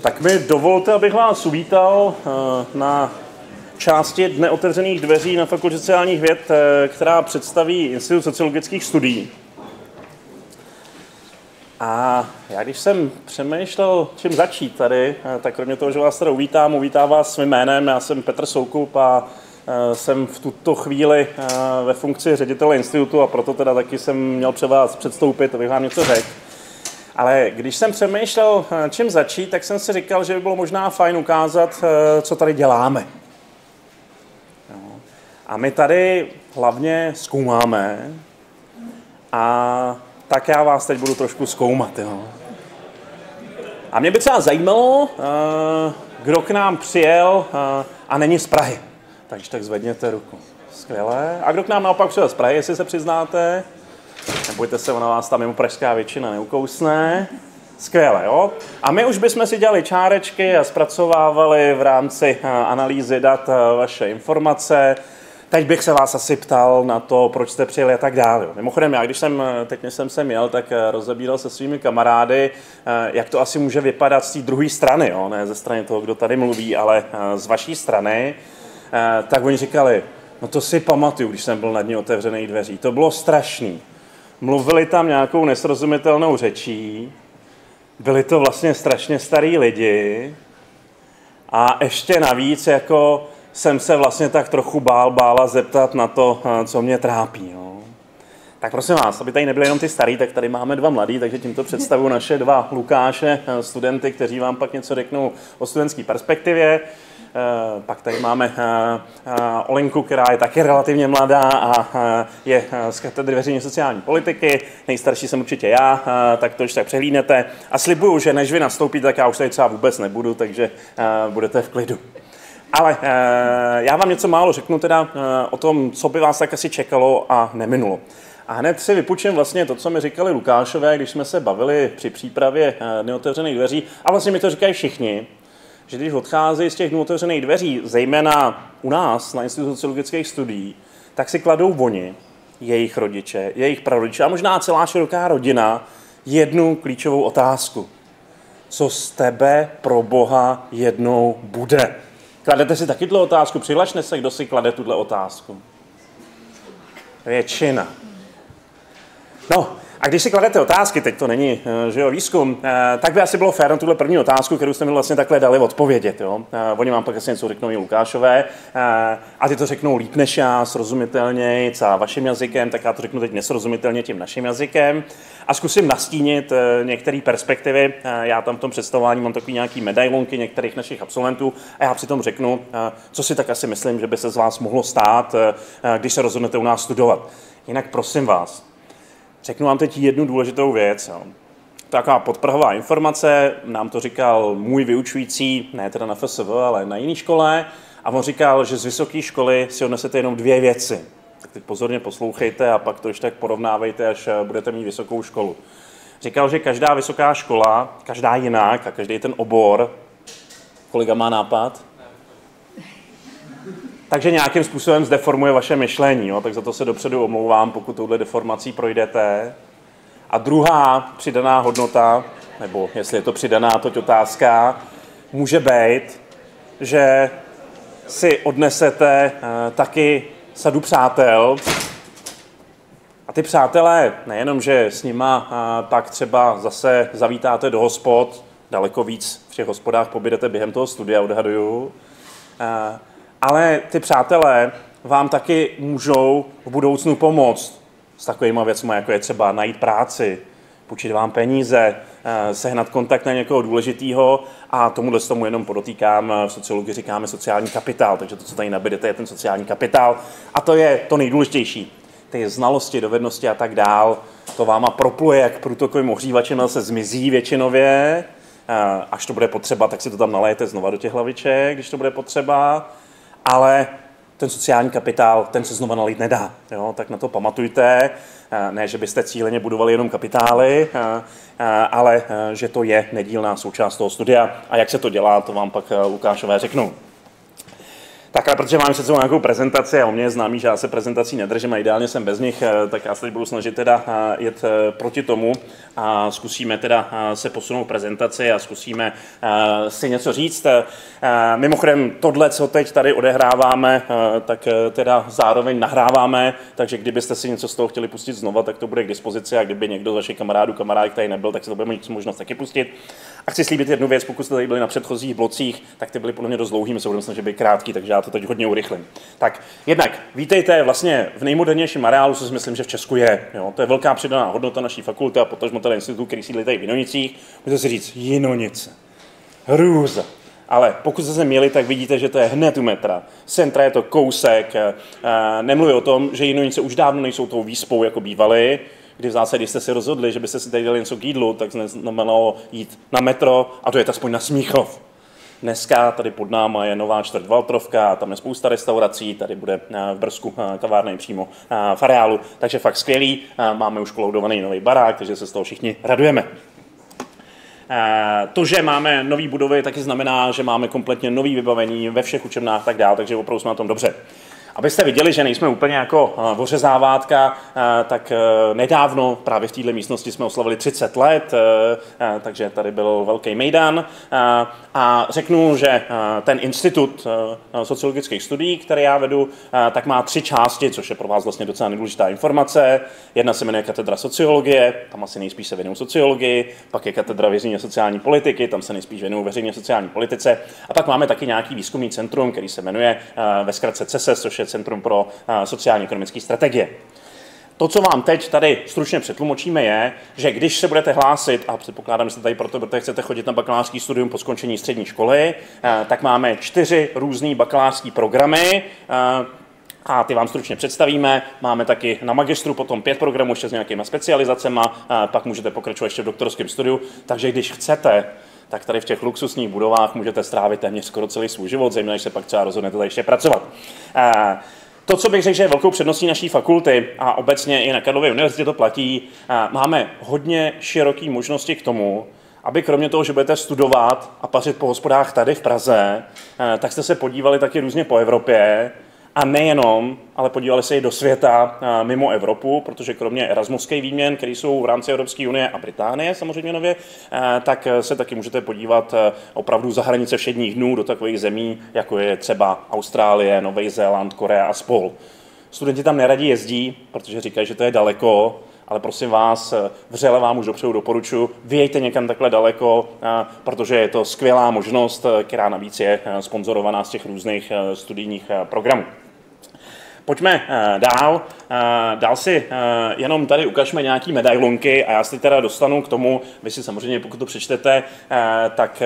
Tak mi dovolte, abych vás uvítal na části Dne otevřených dveří na Fakultě sociálních věd, která představí Institut sociologických studií. A já když jsem přemýšlel, čím začít tady, tak kromě toho, že vás tady uvítám vás svým jménem, já jsem Petr Soukup a jsem v tuto chvíli ve funkci ředitele institutu a proto teda taky jsem měl před vás předstoupit, abych vám něco řekl. Ale když jsem přemýšlel, čím začít, tak jsem si říkal, že by bylo možná fajn ukázat, co tady děláme. A my tady hlavně zkoumáme a tak já vás teď budu trošku zkoumat. Jo. A mě by třeba zajímalo, kdo k nám přijel a není z Prahy. Takže tak zvedněte ruku. Skvělé. A kdo k nám naopak přijel z Prahy, jestli se přiznáte? Nebojte se, ona vás tam mimo pražská většina neukousne. Skvěle, jo? A my už bychom si dělali čárečky a zpracovávali v rámci analýzy dat vaše informace. Teď bych se vás asi ptal na to, proč jste přijeli a tak dále. Mimochodem, já když jsem sem jel, tak rozebíral se svými kamarády, jak to asi může vypadat z té druhé strany, jo? Ne ze strany toho, kdo tady mluví, ale z vaší strany. Tak oni říkali, no to si pamatuju, když jsem byl na Dni otevřených dveří. To bylo strašný. Mluvili tam nějakou nesrozumitelnou řečí, byli to vlastně strašně starý lidi a ještě navíc jako jsem se vlastně tak trochu bála zeptat na to, co mě trápí. No. Tak prosím vás, aby tady nebyli jenom ty starý, tak tady máme dva mladý, takže tímto představuji naše dva Lukáše, studenty, kteří vám pak něco řeknou o studentské perspektivě. Pak tady máme Olenku, která je taky relativně mladá a je z katedry veřejně sociální politiky. Nejstarší jsem určitě já, tak to už tak přehlídnete. A slibuju, že než vy nastoupíte, tak já už tady třeba vůbec nebudu, takže budete v klidu. Ale já vám něco málo řeknu teda o tom, co by vás tak asi čekalo a neminulo. A hned si vypučím vlastně to, co mi říkali Lukášové, když jsme se bavili při přípravě Dny otevřených dveří. A vlastně mi to říkají všichni, že když odcházejí z těch Dnů otevřených dveří, zejména u nás na Institutu sociologických studií, tak si kladou oni, jejich rodiče, jejich prarodiče a možná celá široká rodina jednu klíčovou otázku. Co z tebe pro Boha jednou bude? Kladete si taky tuhle otázku? Přihlašte se, kdo si klade tuhle otázku. Většina. No, a když si kladete otázky, teď to není že jo, výzkum, tak by asi bylo fér na tuhle první otázku, kterou jste mi vlastně takhle dali odpovědět. Jo? Oni vám pak asi něco řeknou i Lukášové a ty to řeknou líp než já, srozumitelněji a vaším jazykem, tak já to řeknu teď nesrozumitelně tím naším jazykem a zkusím nastínit některé perspektivy. Já tam v tom představování mám takový nějaký medailonky některých našich absolventů a já přitom řeknu, co si tak asi myslím, že by se z vás mohlo stát, když se rozhodnete u nás studovat. Jinak prosím vás, řeknu vám teď jednu důležitou věc. Jo. Taková podprahová informace, nám to říkal můj vyučující, ne teda na FSV, ale na jiné škole, a on říkal, že z vysoké školy si odnesete jenom dvě věci. Tak teď pozorně poslouchejte a pak to ještě tak porovnávejte, až budete mít vysokou školu. Říkal, že každá vysoká škola, každá jinak a každý ten obor, kolega má nápad? Takže nějakým způsobem zdeformuje vaše myšlení, jo? Tak za to se dopředu omlouvám, pokud touhle deformací projdete. A druhá přidaná hodnota, nebo jestli je to přidaná, toť otázka, může být, že si odnesete taky sadu přátel. A ty přátelé, nejenom, že s nima pak třeba zase zavítáte do hospod, daleko víc v těch hospodách pobydete během toho studia, odhaduju, ale ty přátelé vám taky můžou v budoucnu pomoct s takovýma věcmi, jako je třeba najít práci, půjčit vám peníze, sehnat kontakt na někoho důležitýho a tomu jenom podotýkám, v sociologii říkáme sociální kapitál, takže to, co tady nabídete, je ten sociální kapitál a to je to nejdůležitější. Ty znalosti, dovednosti a tak dál, to váma propluje jak průtokovým ohřívačem, ale se zmizí většinově. Až to bude potřeba, tak si to tam nalejete znova do těch hlaviček, když to bude potřeba. Ale ten sociální kapitál, ten se znova nalít nedá. Jo? Tak na to pamatujte. Ne, že byste cíleně budovali jenom kapitály, ale že to je nedílná součást toho studia. A jak se to dělá, to vám pak Lukášové řeknou. Tak ale protože máme před sebou nějakou prezentaci a o mě je známý, že já se prezentací nedržím a ideálně jsem bez nich, tak já se teď budu snažit teda jet proti tomu a zkusíme teda se posunout prezentaci a zkusíme si něco říct. Mimochodem tohle, co teď tady odehráváme, tak teda zároveň nahráváme, takže kdybyste si něco z toho chtěli pustit znova, tak to bude k dispozici a kdyby někdo z vašich kamarádek tady nebyl, tak se to bude mít možnost taky pustit. A chci slíbit jednu věc, pokud jste tady byli na předchozích blocích, tak ty byly podle mě dost dlouhý, my se budeme snažit být krátký, takže já to teď hodně urychlím. Tak jednak vítejte vlastně v nejmodernějším areálu, co si myslím, že v Česku je. Jo? To je velká přidaná hodnota naší fakulty a potažmo tady institutu, který sídlí tady v Jinonicích. Můžete si říct Jinonice, hrůza. Ale pokud jste se měli, tak vidíte, že to je hned u metra. Centra je to kousek. Nemluví o tom, že Jinonice už dávno nejsou tou výspou, jako bývaly, kdy v zásadě jste si rozhodli, že byste si tady dali něco k jídlu, tak znamenalo jít na metro a to je aspoň na Smíchov. Dneska tady pod náma je nová čtvrť Valtrovka, tam je spousta restaurací, tady bude v Brzku kavárna přímo v areálu, takže fakt skvělý, máme už koloudovaný nový barák, takže se z toho všichni radujeme. To, že máme nové budovy, taky znamená, že máme kompletně nový vybavení ve všech učebnách a tak dále, takže opravdu jsme na tom dobře. Abyste viděli, že nejsme úplně jako ořezávátka, tak nedávno právě v této místnosti jsme oslavili 30 let, takže tady byl velký mejdan. A řeknu, že ten institut sociologických studií, který já vedu, tak má 3 části, což je pro vás vlastně docela nedůležitá informace. Jedna se jmenuje katedra sociologie, tam asi nejspíš se věnuju sociologii, pak je katedra veřejně sociální politiky, tam se nejspíš věnuju veřejně sociální politice. A pak máme taky nějaký výzkumný centrum, který se jmenuje ve zkratce CESES, což je Centrum pro sociálně-ekonomické strategie. To, co vám teď tady stručně přetlumočíme, je, že když se budete hlásit, a předpokládám, že jste tady proto, protože chcete chodit na bakalářský studium po skončení střední školy, tak máme 4 různý bakalářský programy, a ty vám stručně představíme. Máme taky na magistru potom 5 programů ještě s nějakýma specializacemi, pak můžete pokračovat ještě v doktorském studiu, takže když chcete, tak tady v těch luxusních budovách můžete strávit téměř skoro celý svůj život, zejména když se pak třeba rozhodnete tady ještě pracovat. To, co bych řekl, že je velkou předností naší fakulty a obecně i na Karlově univerzitě to platí, máme hodně široké možnosti k tomu, aby kromě toho, že budete studovat a pařit po hospodách tady v Praze, tak jste se podívali taky různě po Evropě, a nejenom, ale podívali se i do světa mimo Evropu, protože kromě erasmovských výměn, které jsou v rámci Evropské unie a Británie samozřejmě nově, tak se taky můžete podívat opravdu za hranice všedních dnů do takových zemí, jako je třeba Austrálie, Nový Zéland, Korea a spol. Studenti tam neradi jezdí, protože říkají, že to je daleko, ale prosím vás, vřele vám už dopředu doporučuji, vyjďte někam takhle daleko, protože je to skvělá možnost, která navíc je sponzorovaná z těch různých studijních programů. Pojďme dál. Dál si jenom tady ukažme nějaký medailonky a já si teda dostanu k tomu, vy si samozřejmě, pokud to přečtete, tak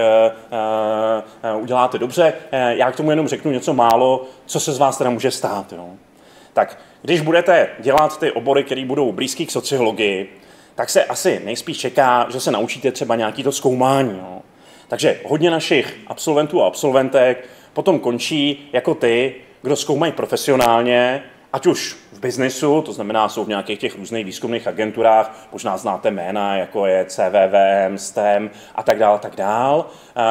uděláte dobře. Já k tomu jenom řeknu něco málo, co se z vás teda může stát. Jo? Tak když budete dělat ty obory, které budou blízký k sociologii, tak se asi nejspíš čeká, že se naučíte třeba nějaký to zkoumání. Jo? Takže hodně našich absolventů a absolventek potom končí jako ty, kdo zkoumají profesionálně, ať už v biznesu, to znamená, jsou v nějakých těch různých výzkumných agenturách, možná znáte jména, jako je CVVM, STEM a tak dále,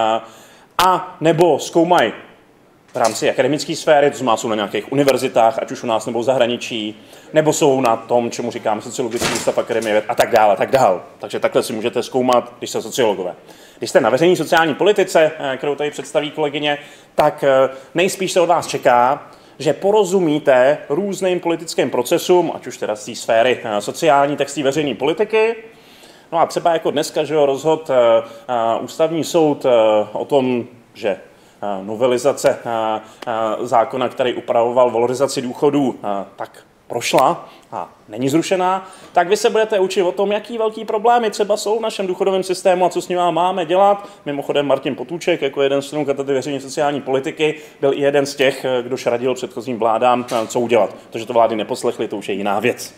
a nebo zkoumají v rámci akademické sféry, to znamená, jsou na nějakých univerzitách, ať už u nás nebo v zahraničí, nebo jsou na tom, čemu říkáme sociologický ústav akademie věd a tak dále. Takže takhle si můžete zkoumat, když jste sociologové. Když jste na veřejné sociální politice, kterou tady představí kolegyně, tak nejspíš se od vás čeká, že porozumíte různým politickým procesům, ať už teda z té sféry sociální, tak z té veřejné politiky. No a třeba jako dneska, že rozhodl ústavní soud o tom, že novelizace zákona, který upravoval valorizaci důchodů, tak prošla a není zrušená, tak vy se budete učit o tom, jaký velký problémy třeba jsou v našem důchodovém systému a co s ním máme dělat. Mimochodem Martin Potůček, jako jeden z členů katedry veřejně sociální politiky, byl i jeden z těch, kdo radil předchozím vládám, co udělat. To, že to vlády neposlechly, to už je jiná věc.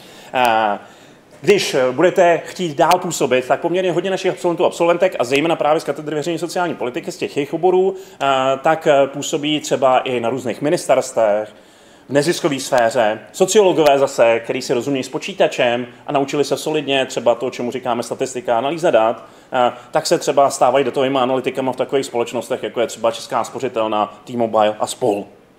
Když budete chtít dál působit, tak poměrně hodně našich absolventů a absolventek, a zejména právě z katedry veřejné sociální politiky, z těch jejich oborů, tak působí třeba i na různých ministerstvech, v neziskové sféře, sociologové zase, který si rozumí s počítačem a naučili se solidně třeba to, čemu říkáme statistika, analýza dat, tak se třeba stávají datovými analytikama v takových společnostech, jako je třeba Česká spořitelna, T-Mobile a spol.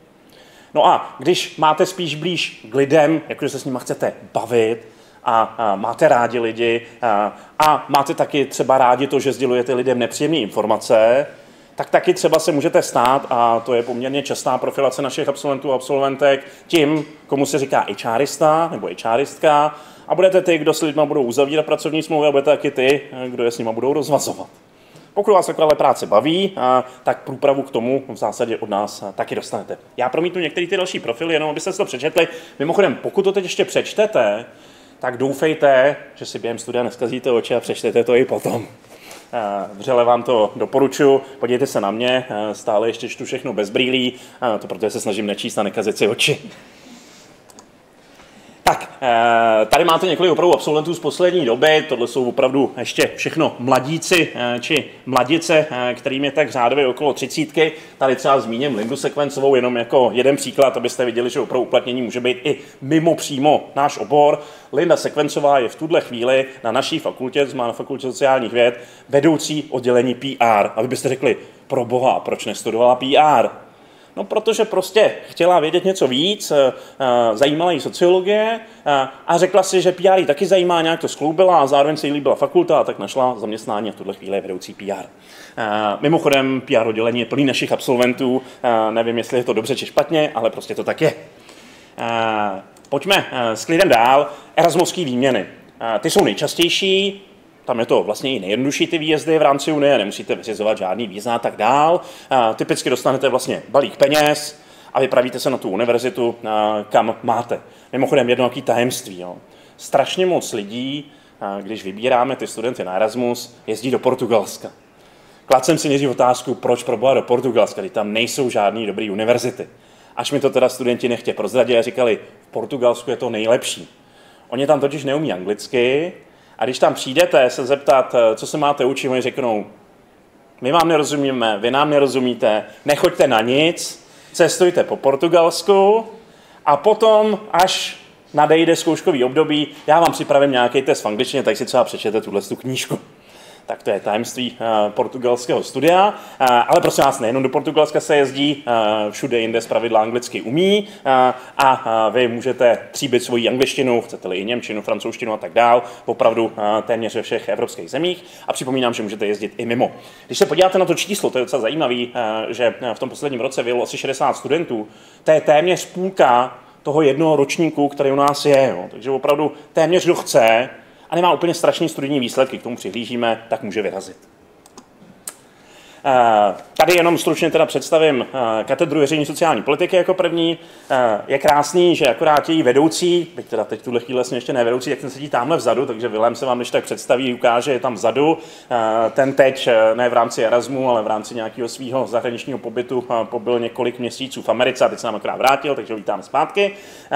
No a když máte spíš blíž k lidem, jakože se s nimi chcete bavit a máte rádi lidi a máte taky třeba rádi to, že sdělujete lidem nepříjemné informace, tak taky třeba se můžete stát, a to je poměrně častá profilace našich absolventů a absolventek, tím, komu se říká HRista nebo HRistka, a budete ty, kdo s lidmi budou uzavírat pracovní smlouvy, a budete taky ty, kdo je s nimi budou rozvazovat. Pokud vás takováhle práce baví, tak průpravu k tomu v zásadě od nás taky dostanete. Já promítnu některé ty další profily, jenom abyste si to přečetli. Mimochodem, pokud to teď ještě přečtete, tak doufejte, že si během studia neskazíte oči a přečtete to i potom. Vřele vám to doporučuji, podívejte se na mě, stále ještě čtu všechno bez brýlí, to protože se snažím nečíst a nekazit si oči. Tak, tady máte několik opravdu absolventů z poslední doby, tohle jsou opravdu ještě všechno mladíci či mladice, kterým je tak řádově okolo 30. Tady třeba zmíním Lindu Sekvencovou jenom jako jeden příklad, abyste viděli, že opravdu uplatnění může být i mimo přímo náš obor. Linda Sekvencová je v tuhle chvíli na naší fakultě, to má na fakultě sociálních věd, vedoucí oddělení PR. A vy byste řekli, pro boha, proč nestudovala PR? No, protože prostě chtěla vědět něco víc, zajímala jí sociologie a řekla si, že PR jí taky zajímá, nějak to skloubila a zároveň se jí líbila fakulta a tak našla zaměstnání a v tuhle chvíli je vedoucí PR. Mimochodem, PR oddělení je plný našich absolventů, nevím, jestli je to dobře či špatně, ale prostě to tak je. Pojďme s klidem dál. Erasmovské výměny. Ty jsou nejčastější. Tam je to vlastně i nejjednodušší ty výjezdy v rámci Unie, nemusíte vyřizovat žádný víza a tak dál. Typicky dostanete vlastně balík peněz a vypravíte se na tu univerzitu, kam máte. Mimochodem jedno takové tajemství. Jo. Strašně moc lidí, když vybíráme ty studenty na Erasmus, jezdí do Portugalska. Kladl jsem si nejdřív otázku, proč proboha do Portugalska, když tam nejsou žádný dobrý univerzity. Až mi to teda studenti nechtě prozradili a říkali, v Portugalsku je to nejlepší. Oni tam totiž neumí anglicky, a když tam přijdete se zeptat, co se máte učit, oni řeknou, my vám nerozumíme, vy nám nerozumíte, nechoďte na nic, cestujte po Portugalsku a potom, až nadejde zkouškový období, já vám připravím nějaký test v angličtině, tak si třeba přečtěte tuhle knížku. Tak to je tajemství portugalského studia, ale prosím vás, nejenom do Portugalska se jezdí, všude jinde zpravidla anglicky umí a vy můžete tříbit svoji angličtinu, chcete-li i němčinu, francouzštinu a tak dál, opravdu téměř ve všech evropských zemích a připomínám, že můžete jezdit i mimo. Když se podíváte na to číslo, to je docela zajímavé, že v tom posledním roce bylo asi 60 studentů, to je téměř půlka toho jednoho ročníku, který u nás je, jo. Takže opravdu téměř kdo chce, a nemá úplně strašný studijní výsledky, k tomu přihlížíme, tak může vyrazit. Tady jenom stručně teda představím katedru veřejné sociální politiky jako první. Je krásný, že akorát její vedoucí, byť teda teď tuhle chvíli vlastně ještě nevedoucí, tak ten sedí tamhle vzadu, takže Vilém se vám když tak představí, ukáže, je tam vzadu. Ten teď ne v rámci Erasmu, ale v rámci nějakého svého zahraničního pobytu pobyl několik měsíců v Americe a teď se nám akorát vrátil, takže ho vítáme zpátky.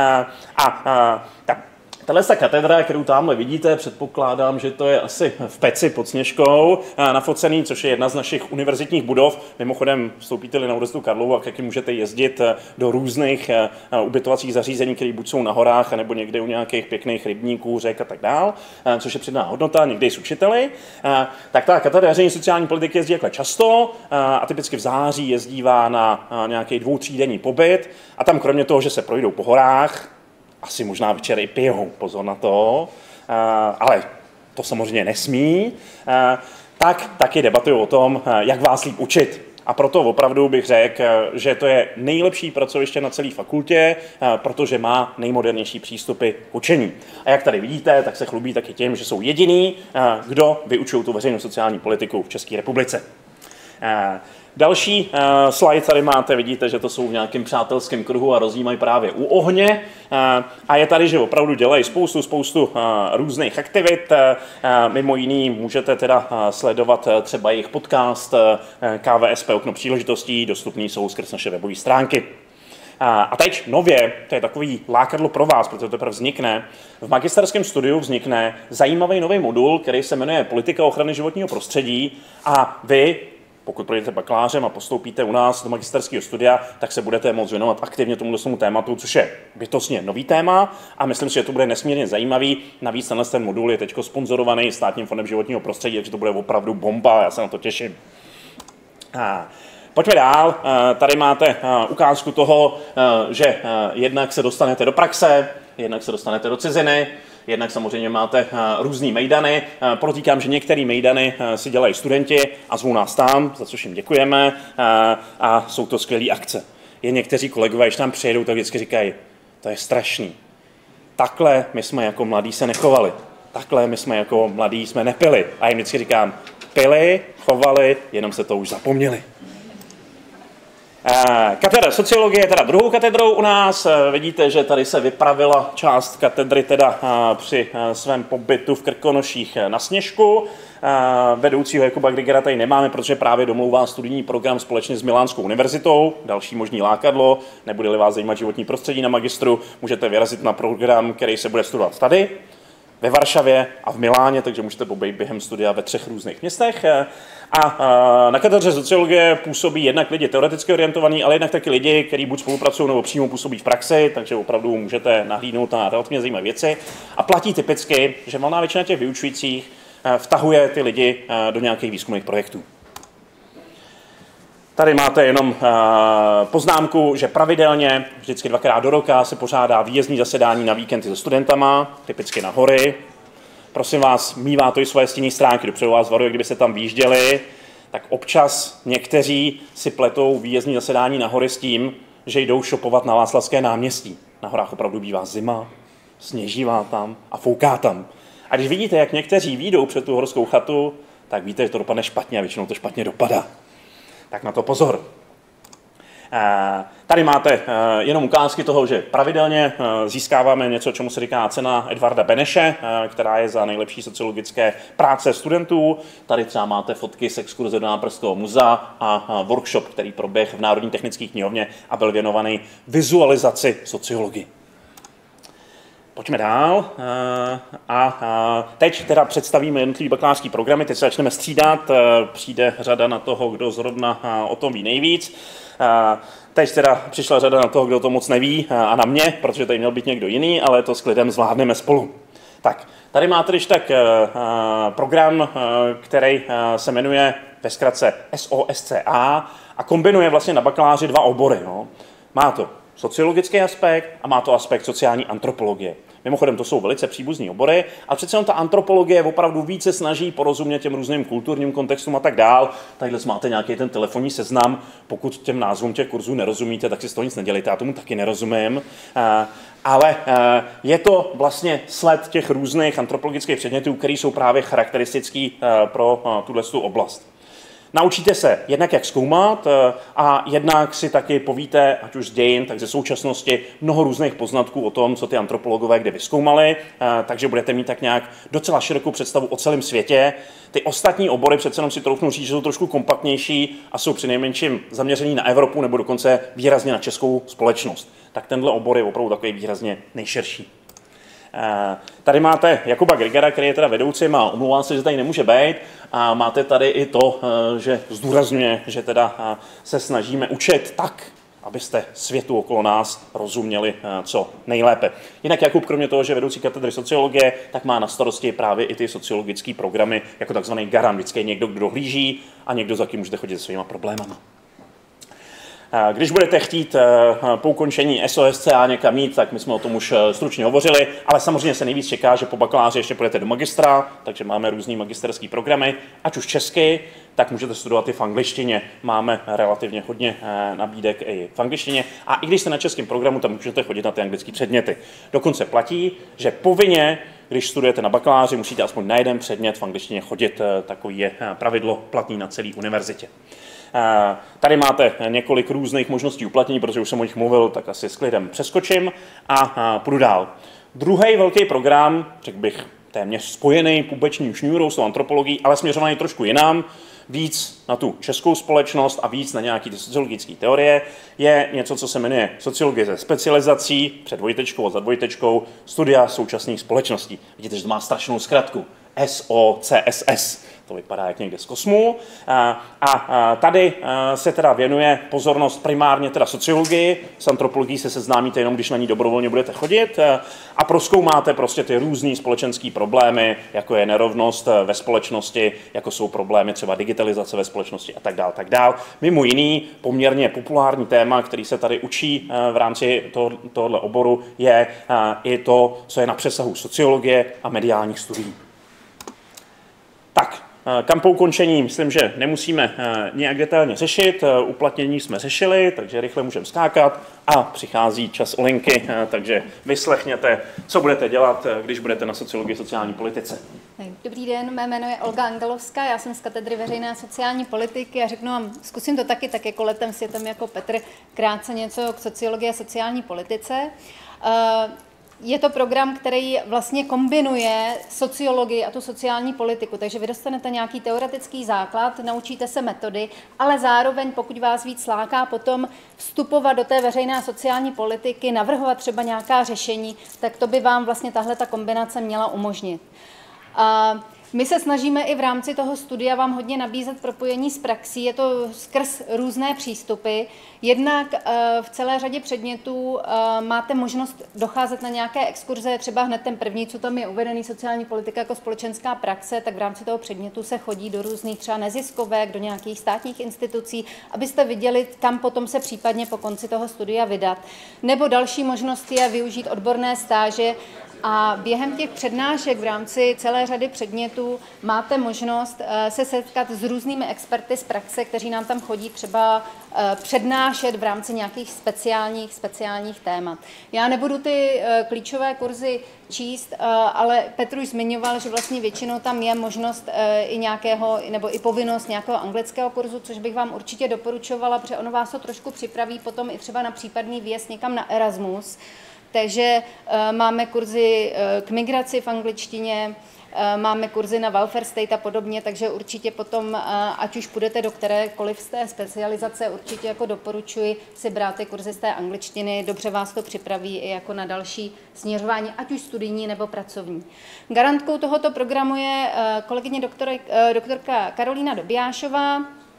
Tahle katedra, kterou tamhle vidíte, předpokládám, že to je asi v Peci pod Sněžkou nafocený, což je jedna z našich univerzitních budov. Mimochodem vstoupíte-li na Univerzitu Karlovu, a taky můžete jezdit do různých ubytovacích zařízení, které buď jsou na horách, nebo někde u nějakých pěkných rybníků, řek a tak dál, což je přidaná hodnota, někdy s učiteli. Tak ta katedra veřejné sociální politiky jezdí takhle často a typicky v září jezdívá na nějaký 2-3denní pobyt a tam kromě toho, že se projdou po horách, asi možná večer i pijou, pozor na to, ale to samozřejmě nesmí, tak taky debatují o tom, jak vás líp učit. A proto opravdu bych řekl, že to je nejlepší pracoviště na celé fakultě, protože má nejmodernější přístupy k učení. A jak tady vidíte, tak se chlubí taky tím, že jsou jediný, kdo vyučují tu veřejnou sociální politiku v České republice. Další slide tady máte, vidíte, že to jsou v nějakém přátelském kruhu a rozjímají právě u ohně. A je tady, že opravdu dělají spoustu různých aktivit. Mimo jiný můžete teda sledovat třeba jejich podcast KVSP Okno příležitostí, dostupný jsou skrz naše webové stránky. A teď nově, to je takový lákadlo pro vás, protože to teprve vznikne, v magisterském studiu vznikne zajímavý nový modul, který se jmenuje Politika ochrany životního prostředí a vy, pokud projdete bakalářem a postoupíte u nás do magisterského studia, tak se budete moct věnovat aktivně tomuto tématu, což je bytostně nový téma a myslím si, že to bude nesmírně zajímavý. Navíc ten modul je teď sponzorovaný Státním fondem životního prostředí, takže to bude opravdu bomba, já se na to těším. Pojďme dál. Tady máte ukázku toho, že jednak se dostanete do praxe, jednak se dostanete do ciziny, jednak samozřejmě máte různý mejdany. Podotýkám, že některé mejdany si dělají studenti a zvou nás tam, za což jim děkujeme, a jsou to skvělé akce. Jen někteří kolegové, když tam přijedou, tak vždycky říkají, to je strašný. Takhle my jsme jako mladí se nechovali. Takhle my jsme jako mladí jsme nepili. A jim vždycky říkám, pili, chovali, jenom se to už zapomněli. Katedra sociologie je teda druhou katedrou u nás. Vidíte, že tady se vypravila část katedry teda při svém pobytu v Krkonoších na Sněžku. Vedoucího Jakuba Grigera tady nemáme, protože právě domlouvá studijní program společně s Milánskou univerzitou. Další možný lákadlo. Nebude-li vás zajímat životní prostředí na magistru, můžete vyrazit na program, který se bude studovat tady, ve Varšavě a v Miláně, takže můžete pobejt během studia ve 3 různých městech. A na katedře sociologie působí jednak lidi teoreticky orientovaní, ale jednak taky lidi, kteří buď spolupracují nebo přímo působí v praxi, takže opravdu můžete nahlídnout na relativně zajímavé věci. A platí typicky, že valná většina těch vyučujících vtahuje ty lidi do nějakých výzkumných projektů. Tady máte jenom poznámku, že pravidelně, vždycky 2krát do roka, se pořádá výjezdní zasedání na víkendy se studentama, typicky na hory. Prosím vás, mívá to i svoje stinné stránky, dopředu vás varuje, kdyby se tam výjížděli, tak občas někteří si pletou výjezdní zasedání na hory s tím, že jdou šopovat na Václavské náměstí. Na horách opravdu bývá zima, sněžívá tam a fouká tam. A když vidíte, jak někteří výjdou před tu horskou chatu, tak víte, že to dopadne špatně a většinou to špatně dopadá. Tak na to pozor. Tady máte jenom ukázky toho, že pravidelně získáváme něco, čemu se říká cena Edvarda Beneše, která je za nejlepší sociologické práce studentů. Tady třeba máte fotky z exkurze do Náprstového muzea a workshop, který proběh v Národní technické knihovně a byl věnovaný vizualizaci sociologii. Pojďme dál a teď teda představíme jednotlivé bakalářské programy, teď se začneme střídat, přijde řada na toho, kdo zrovna o tom ví nejvíc. Teď teda přišla řada na toho, kdo to moc neví a na mě, protože tady měl být někdo jiný, ale to s klidem zvládneme spolu. Tak, tady máte když tak program, který se jmenuje ve zkratce SOSCA a kombinuje vlastně na bakaláři 2 obory. No. Má to sociologický aspekt a má to aspekt sociální antropologie. Mimochodem, to jsou velice příbuzné obory, a přece jenom ta antropologie opravdu více snaží porozumět těm různým kulturním kontextům a tak dál. Takhle máte nějaký ten telefonní seznam, pokud těm názvům těch kurzů nerozumíte, tak si z toho nic nedělejte, já tomu taky nerozumím. Ale je to vlastně sled těch různých antropologických předmětů, které jsou právě charakteristický pro tuto oblast. Naučíte se jednak jak zkoumat a jednak si taky povíte, ať už z dějin, tak ze současnosti, mnoho různých poznatků o tom, co ty antropologové kde vyzkoumali, takže budete mít tak nějak docela širokou představu o celém světě. Ty ostatní obory přece jenom si troufnu říct, že jsou trošku kompaktnější a jsou přinejmenším zaměřený na Evropu nebo dokonce výrazně na českou společnost. Tak tenhle obor je opravdu takový výrazně nejširší. Tady máte Jakuba Grigera, který je teda vedoucím a omlouvám se, že tady nemůže být. A máte tady i to, že zdůrazňuje, že teda se snažíme učit tak, abyste světu okolo nás rozuměli co nejlépe. Jinak Jakub, kromě toho, že vedoucí katedry sociologie, tak má na starosti právě i ty sociologické programy jako takzvaný garant. Vždycky je někdo, kdo dohlíží a někdo, za kým můžete chodit se svýma problémama. Když budete chtít po ukončení SOSCA někam jít, tak my jsme o tom už stručně hovořili, ale samozřejmě se nejvíc čeká, že po bakaláři ještě půjdete do magistra, takže máme různý magisterský programy, ať už česky, tak můžete studovat i v angličtině. Máme relativně hodně nabídek i v angličtině a i když jste na českém programu, tam můžete chodit na ty anglické předměty. Dokonce platí, že povinně, když studujete na bakaláři, musíte aspoň na jeden předmět v angličtině chodit, takový je pravidlo platný na celé univerzitě. Tady máte několik různých možností uplatnění, protože už jsem o nich mluvil, tak asi s klidem přeskočím a půjdu dál. Druhý velký program, řekl bych téměř spojený pubeční šňůrou s tou antropologií, ale směřovaný trošku jinam, víc na tu českou společnost a víc na nějaké sociologické teorie, je něco, co se jmenuje sociologie se specializací, před dvojtečkou a za dvojtečkou, studia současných společností. Vidíte, že to má strašnou zkratku. SOCSS. To vypadá jak někde z kosmu. A tady se teda věnuje pozornost primárně teda sociologii. S antropologií se seznámíte jenom, když na ní dobrovolně budete chodit. A prozkoumáte prostě ty různý společenský problémy, jako je nerovnost ve společnosti, jako jsou problémy třeba digitalizace ve společnosti a tak dále, tak dále. Mimo jiný poměrně populární téma, který se tady učí v rámci tohoto oboru, je i to, co je na přesahu sociologie a mediálních studií. Tak, kam po ukončení, myslím, že nemusíme nějak detailně řešit, uplatnění jsme řešili, takže rychle můžeme skákat a přichází čas Olenky, takže vyslechněte, co budete dělat, když budete na sociologii sociální politice. Dobrý den, mé jméno je Olga Angelovská, já jsem z katedry veřejné a sociální politiky a řeknu vám, zkusím to taky, tak jako letem světem jako Petr, krátce něco k sociologii a sociální politice. Je to program, který vlastně kombinuje sociologii a tu sociální politiku, takže vy dostanete nějaký teoretický základ, naučíte se metody, ale zároveň, pokud vás víc láká potom vstupovat do té veřejné a sociální politiky, navrhovat třeba nějaká řešení, tak to by vám vlastně tahle ta kombinace měla umožnit. My se snažíme i v rámci toho studia vám hodně nabízet propojení s praxí, je to skrz různé přístupy. Jednak v celé řadě předmětů máte možnost docházet na nějaké exkurze, třeba hned ten první, co tam je uvedený, sociální politika jako společenská praxe, tak v rámci toho předmětu se chodí do různých třeba neziskovek, do nějakých státních institucí, abyste viděli, kam potom se případně po konci toho studia vydat. Nebo další možnost je využít odborné stáže. A během těch přednášek v rámci celé řady předmětů máte možnost se setkat s různými experty z praxe, kteří nám tam chodí třeba přednášet v rámci nějakých speciálních témat. Já nebudu ty klíčové kurzy číst, ale Petr už zmiňoval, že vlastně většinou tam je možnost i nějakého, nebo i povinnost nějakého anglického kurzu, což bych vám určitě doporučovala, protože ono vás to trošku připraví potom i třeba na případný výjezd někam na Erasmus. Takže máme kurzy k migraci v angličtině, máme kurzy na welfare state a podobně, takže určitě potom, ať už půjdete do kterékoliv z té specializace, určitě jako doporučuji si brát ty kurzy z té angličtiny, dobře vás to připraví i jako na další směřování, ať už studijní nebo pracovní. Garantkou tohoto programu je kolegyně doktorka Karolína Dobijášová.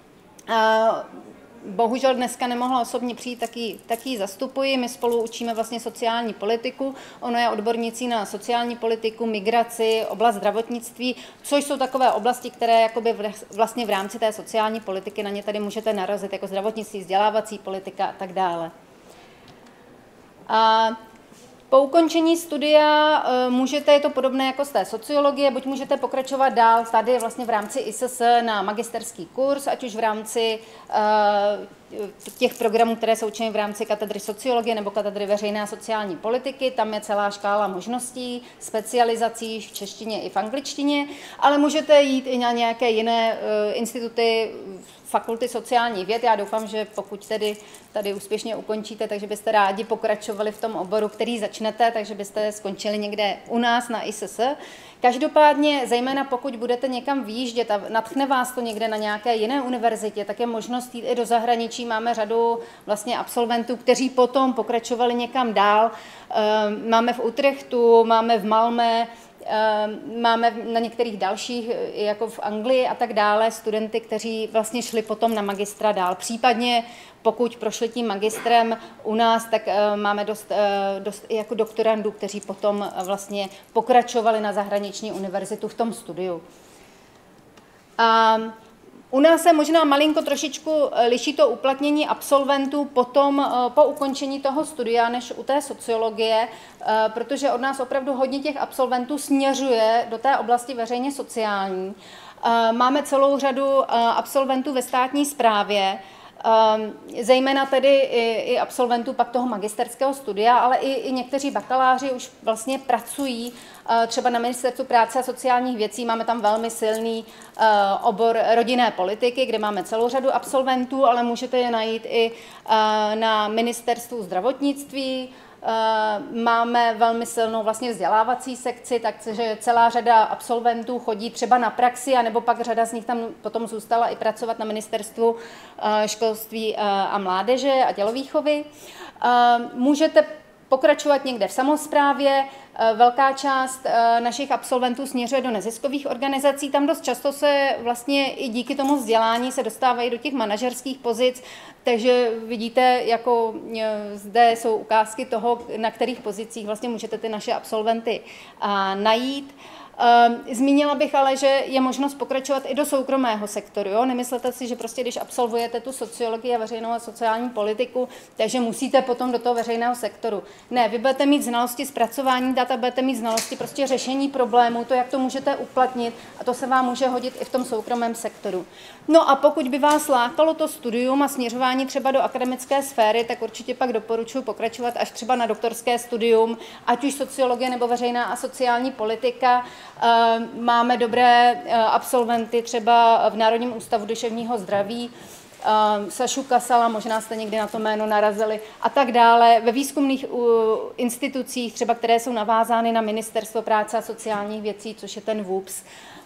Bohužel dneska nemohla osobně přijít, tak ji zastupuji. My spolu učíme vlastně sociální politiku. Ona je odbornicí na sociální politiku, migraci, oblast zdravotnictví, což jsou takové oblasti, které jakoby vlastně v rámci té sociální politiky na ně tady můžete narazit, jako zdravotnictví, vzdělávací politika a tak dále. Po ukončení studia můžete, je to podobné jako z té sociologie, buď můžete pokračovat dál tady vlastně v rámci ISS na magisterský kurz, ať už v rámci těch programů, které jsou učeny v rámci katedry sociologie nebo katedry veřejné a sociální politiky. Tam je celá škála možností, specializací v češtině i v angličtině, ale můžete jít i na nějaké jiné instituty, fakulty sociálních věd. Já doufám, že pokud tedy tady úspěšně ukončíte, takže byste rádi pokračovali v tom oboru, který začnete, takže byste skončili někde u nás na ISS. Každopádně, zejména pokud budete někam vyjíždět a nadchne vás to někde na nějaké jiné univerzitě, tak je možnost jít i do zahraničí. Máme řadu vlastně absolventů, kteří potom pokračovali někam dál. Máme v Utrechtu, máme v Malmö, máme na některých dalších, jako v Anglii a tak dále, studenty, kteří vlastně šli potom na magistra dál. Případně, pokud prošli tím magistrem u nás, tak máme dost i jako doktorandů, kteří potom vlastně pokračovali na zahraniční univerzitu v tom studiu. U nás se možná malinko trošičku liší to uplatnění absolventů potom po ukončení toho studia než u té sociologie, protože od nás opravdu hodně těch absolventů směřuje do té oblasti veřejně sociální. Máme celou řadu absolventů ve státní správě, zejména tedy i absolventů pak toho magisterského studia, ale i někteří bakaláři už vlastně pracují třeba na Ministerstvu práce a sociálních věcí. Máme tam velmi silný obor rodinné politiky, kde máme celou řadu absolventů, ale můžete je najít i na Ministerstvu zdravotnictví. Máme velmi silnou vlastně vzdělávací sekci, takže celá řada absolventů chodí třeba na praxi, anebo pak řada z nich tam potom zůstala i pracovat na Ministerstvu školství a mládeže a tělovýchovy. Můžete pokračovat někde v samosprávě. Velká část našich absolventů směřuje do neziskových organizací. Tam dost často se vlastně i díky tomu vzdělání se dostávají do těch manažerských pozic, takže vidíte, jako zde jsou ukázky toho, na kterých pozicích vlastně můžete ty naše absolventy najít. Zmínila bych ale, že je možnost pokračovat i do soukromého sektoru. Jo? Nemyslete si, že prostě když absolvujete tu sociologii a veřejnou a sociální politiku, takže musíte potom do toho veřejného sektoru. Ne, vy budete mít znalosti zpracování dat a budete mít znalosti prostě řešení problémů, to, jak to můžete uplatnit, a to se vám může hodit i v tom soukromém sektoru. No a pokud by vás lákalo to studium a směřování třeba do akademické sféry, tak určitě pak doporučuji pokračovat až třeba na doktorské studium, ať už sociologie nebo veřejná a sociální politika. Máme dobré absolventy třeba v Národním ústavu duševního zdraví, Sašu Kasala, možná jste někdy na to jméno narazili, a tak dále, ve výzkumných institucích, třeba které jsou navázány na Ministerstvo práce a sociálních věcí, což je ten VUPS.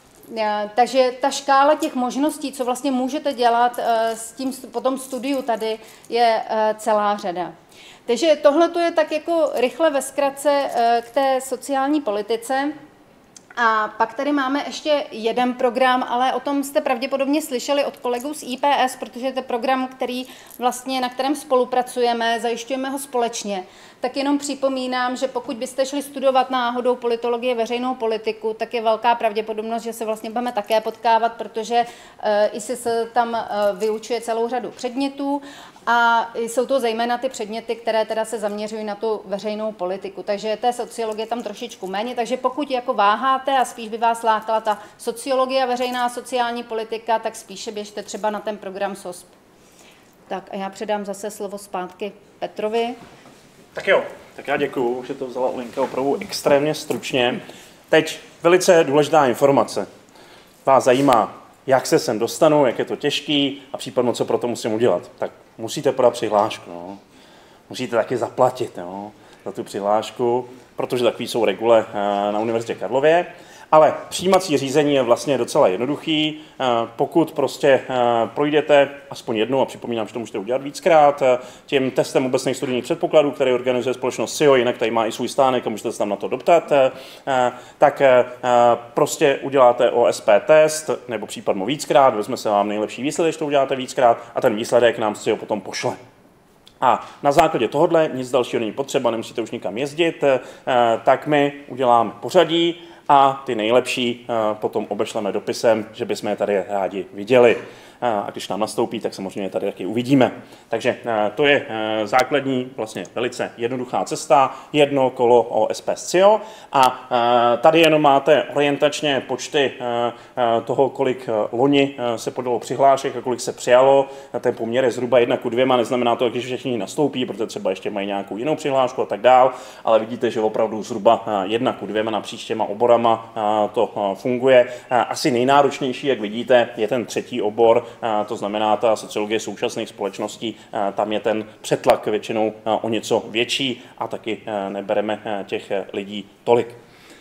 Takže ta škála těch možností, co vlastně můžete dělat s tím po tom studiu tady, je celá řada. Takže tohle je tak jako rychle ve zkratce k té sociální politice. A pak tady máme ještě jeden program, ale o tom jste pravděpodobně slyšeli od kolegů z IPS, protože to je program, který vlastně, na kterém spolupracujeme, zajišťujeme ho společně. Tak jenom připomínám, že pokud byste šli studovat náhodou politologie, veřejnou politiku, tak je velká pravděpodobnost, že se vlastně budeme také potkávat, protože ISIS tam vyučuje celou řadu předmětů a jsou to zejména ty předměty, které teda se zaměřují na tu veřejnou politiku. Takže té sociologie tam trošičku méně, takže pokud jako váháte a spíš by vás lákala ta sociologie, veřejná a sociální politika, tak spíše běžte třeba na ten program SOSP. Tak a já předám zase slovo zpátky Petrovi. Tak jo, tak já děkuju, že to vzala Olenka opravdu extrémně stručně. Teď velice důležitá informace. Vás zajímá, jak se sem dostanu, jak je to těžký a případně co pro to musím udělat. Tak musíte podat přihlášku, no. Musíte taky zaplatit, no, za tu přihlášku, protože takový jsou regule na Univerzitě Karlově. Ale přijímací řízení je vlastně docela jednoduchý. Pokud prostě projdete aspoň jednou, a připomínám, že to můžete udělat víckrát, tím testem obecných studijních předpokladů, který organizuje společnost SIO, jinak tady má i svůj stánek a můžete se tam na to doptat, tak prostě uděláte OSP test, nebo případně víckrát, vezme se vám nejlepší výsledek, když to uděláte víckrát, a ten výsledek nám SIO potom pošle. A na základě tohohle nic dalšího není potřeba, nemusíte už nikam jezdit, tak my uděláme pořadí a ty nejlepší potom obešleme dopisem, že bychom je tady rádi viděli. A když nám nastoupí, tak samozřejmě tady taky uvidíme. Takže to je základní, vlastně velice jednoduchá cesta, jedno kolo OSP SCIO a tady jenom máte orientačně počty toho, kolik loni se podalo přihlášek a kolik se přijalo. Ten poměr je zhruba 1:2, neznamená to, když všichni nastoupí, protože třeba ještě mají nějakou jinou přihlášku a tak dál, ale vidíte, že opravdu zhruba 1:2 napříč těma oborama to funguje. Asi nejnáročnější, jak vidíte, je ten třetí obor, to znamená ta sociologie současných společností, tam je ten přetlak většinou o něco větší a taky nebereme těch lidí tolik.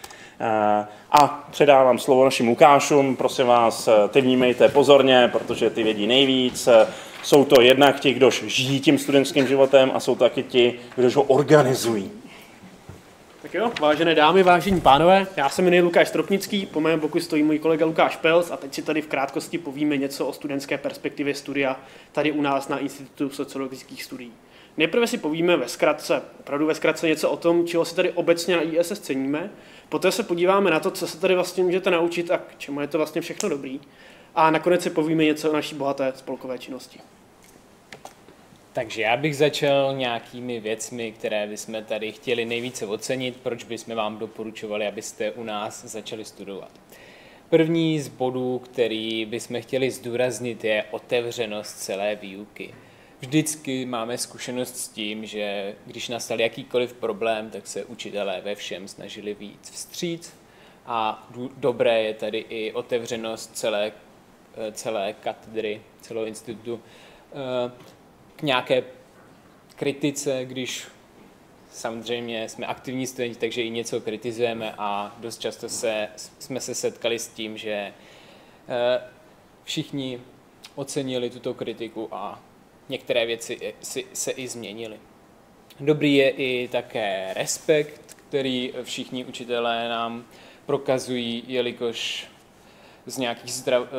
A předávám slovo našim Lukášům, prosím vás, ty vnímejte pozorně, protože ty vědí nejvíc. Jsou to jednak ti, kdož žijí tím studentským životem a jsou taky ti, kdož ho organizují. Tak jo, vážené dámy, vážení pánové, já se jmenuji Lukáš Stropnický, po mém boku stojí můj kolega Lukáš Pels a teď si tady v krátkosti povíme něco o studentské perspektivě studia tady u nás na Institutu sociologických studií. Nejprve si povíme ve zkratce, opravdu ve zkratce něco o tom, čeho si tady obecně na ISS ceníme, poté se podíváme na to, co se tady vlastně můžete naučit a k čemu je to vlastně všechno dobrý a nakonec si povíme něco o naší bohaté spolkové činnosti. Takže já bych začal nějakými věcmi, které bychom tady chtěli nejvíce ocenit, proč bychom vám doporučovali, abyste u nás začali studovat. První z bodů, který bychom chtěli zdůraznit, je otevřenost celé výuky. Vždycky máme zkušenost s tím, že když nastal jakýkoliv problém, tak se učitelé ve všem snažili víc vstříc a dobré je tady i otevřenost celé katedry, celého institutu k nějaké kritice, když samozřejmě jsme aktivní studenti, takže i něco kritizujeme a dost často jsme se setkali s tím, že všichni ocenili tuto kritiku a některé věci se i změnily. Dobrý je i také respekt, který všichni učitelé nám prokazují, jelikož z nějakých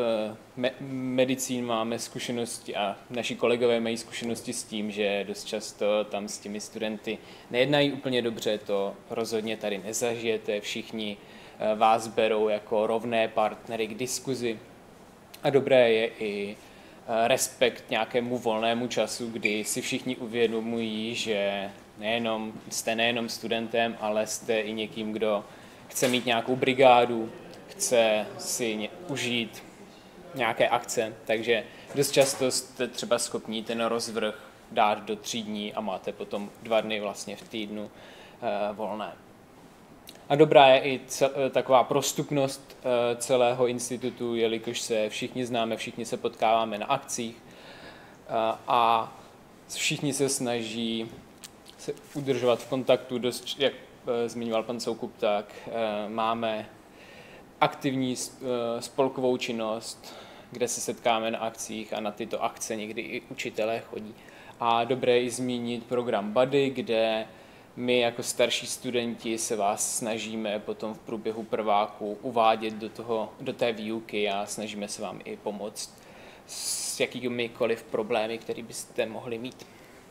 medicín máme zkušenosti a naši kolegové mají zkušenosti s tím, že dost často tam s těmi studenty nejednají úplně dobře, to rozhodně tady nezažijete, všichni vás berou jako rovné partnery k diskuzi. A dobré je i respekt nějakému volnému času, kdy si všichni uvědomují, že jste nejenom studentem, ale jste i někým, kdo chce mít nějakou brigádu, chce si užít nějaké akce, takže dost často jste třeba schopní ten rozvrh dát do 3 dní a máte potom 2 dny vlastně v týdnu volné. A dobrá je i taková prostupnost celého institutu, jelikož se všichni známe, všichni se potkáváme na akcích a všichni se snaží se udržovat v kontaktu, dost, jak zmiňoval pan Soukup, tak máme aktivní spolkovou činnost, kde se setkáme na akcích a na tyto akce někdy i učitelé chodí. A dobré je i zmínit program Buddy, kde my jako starší studenti se vás snažíme potom v průběhu prváku uvádět do té výuky a snažíme se vám i pomoct s jakýmikoliv problémy, které byste mohli mít.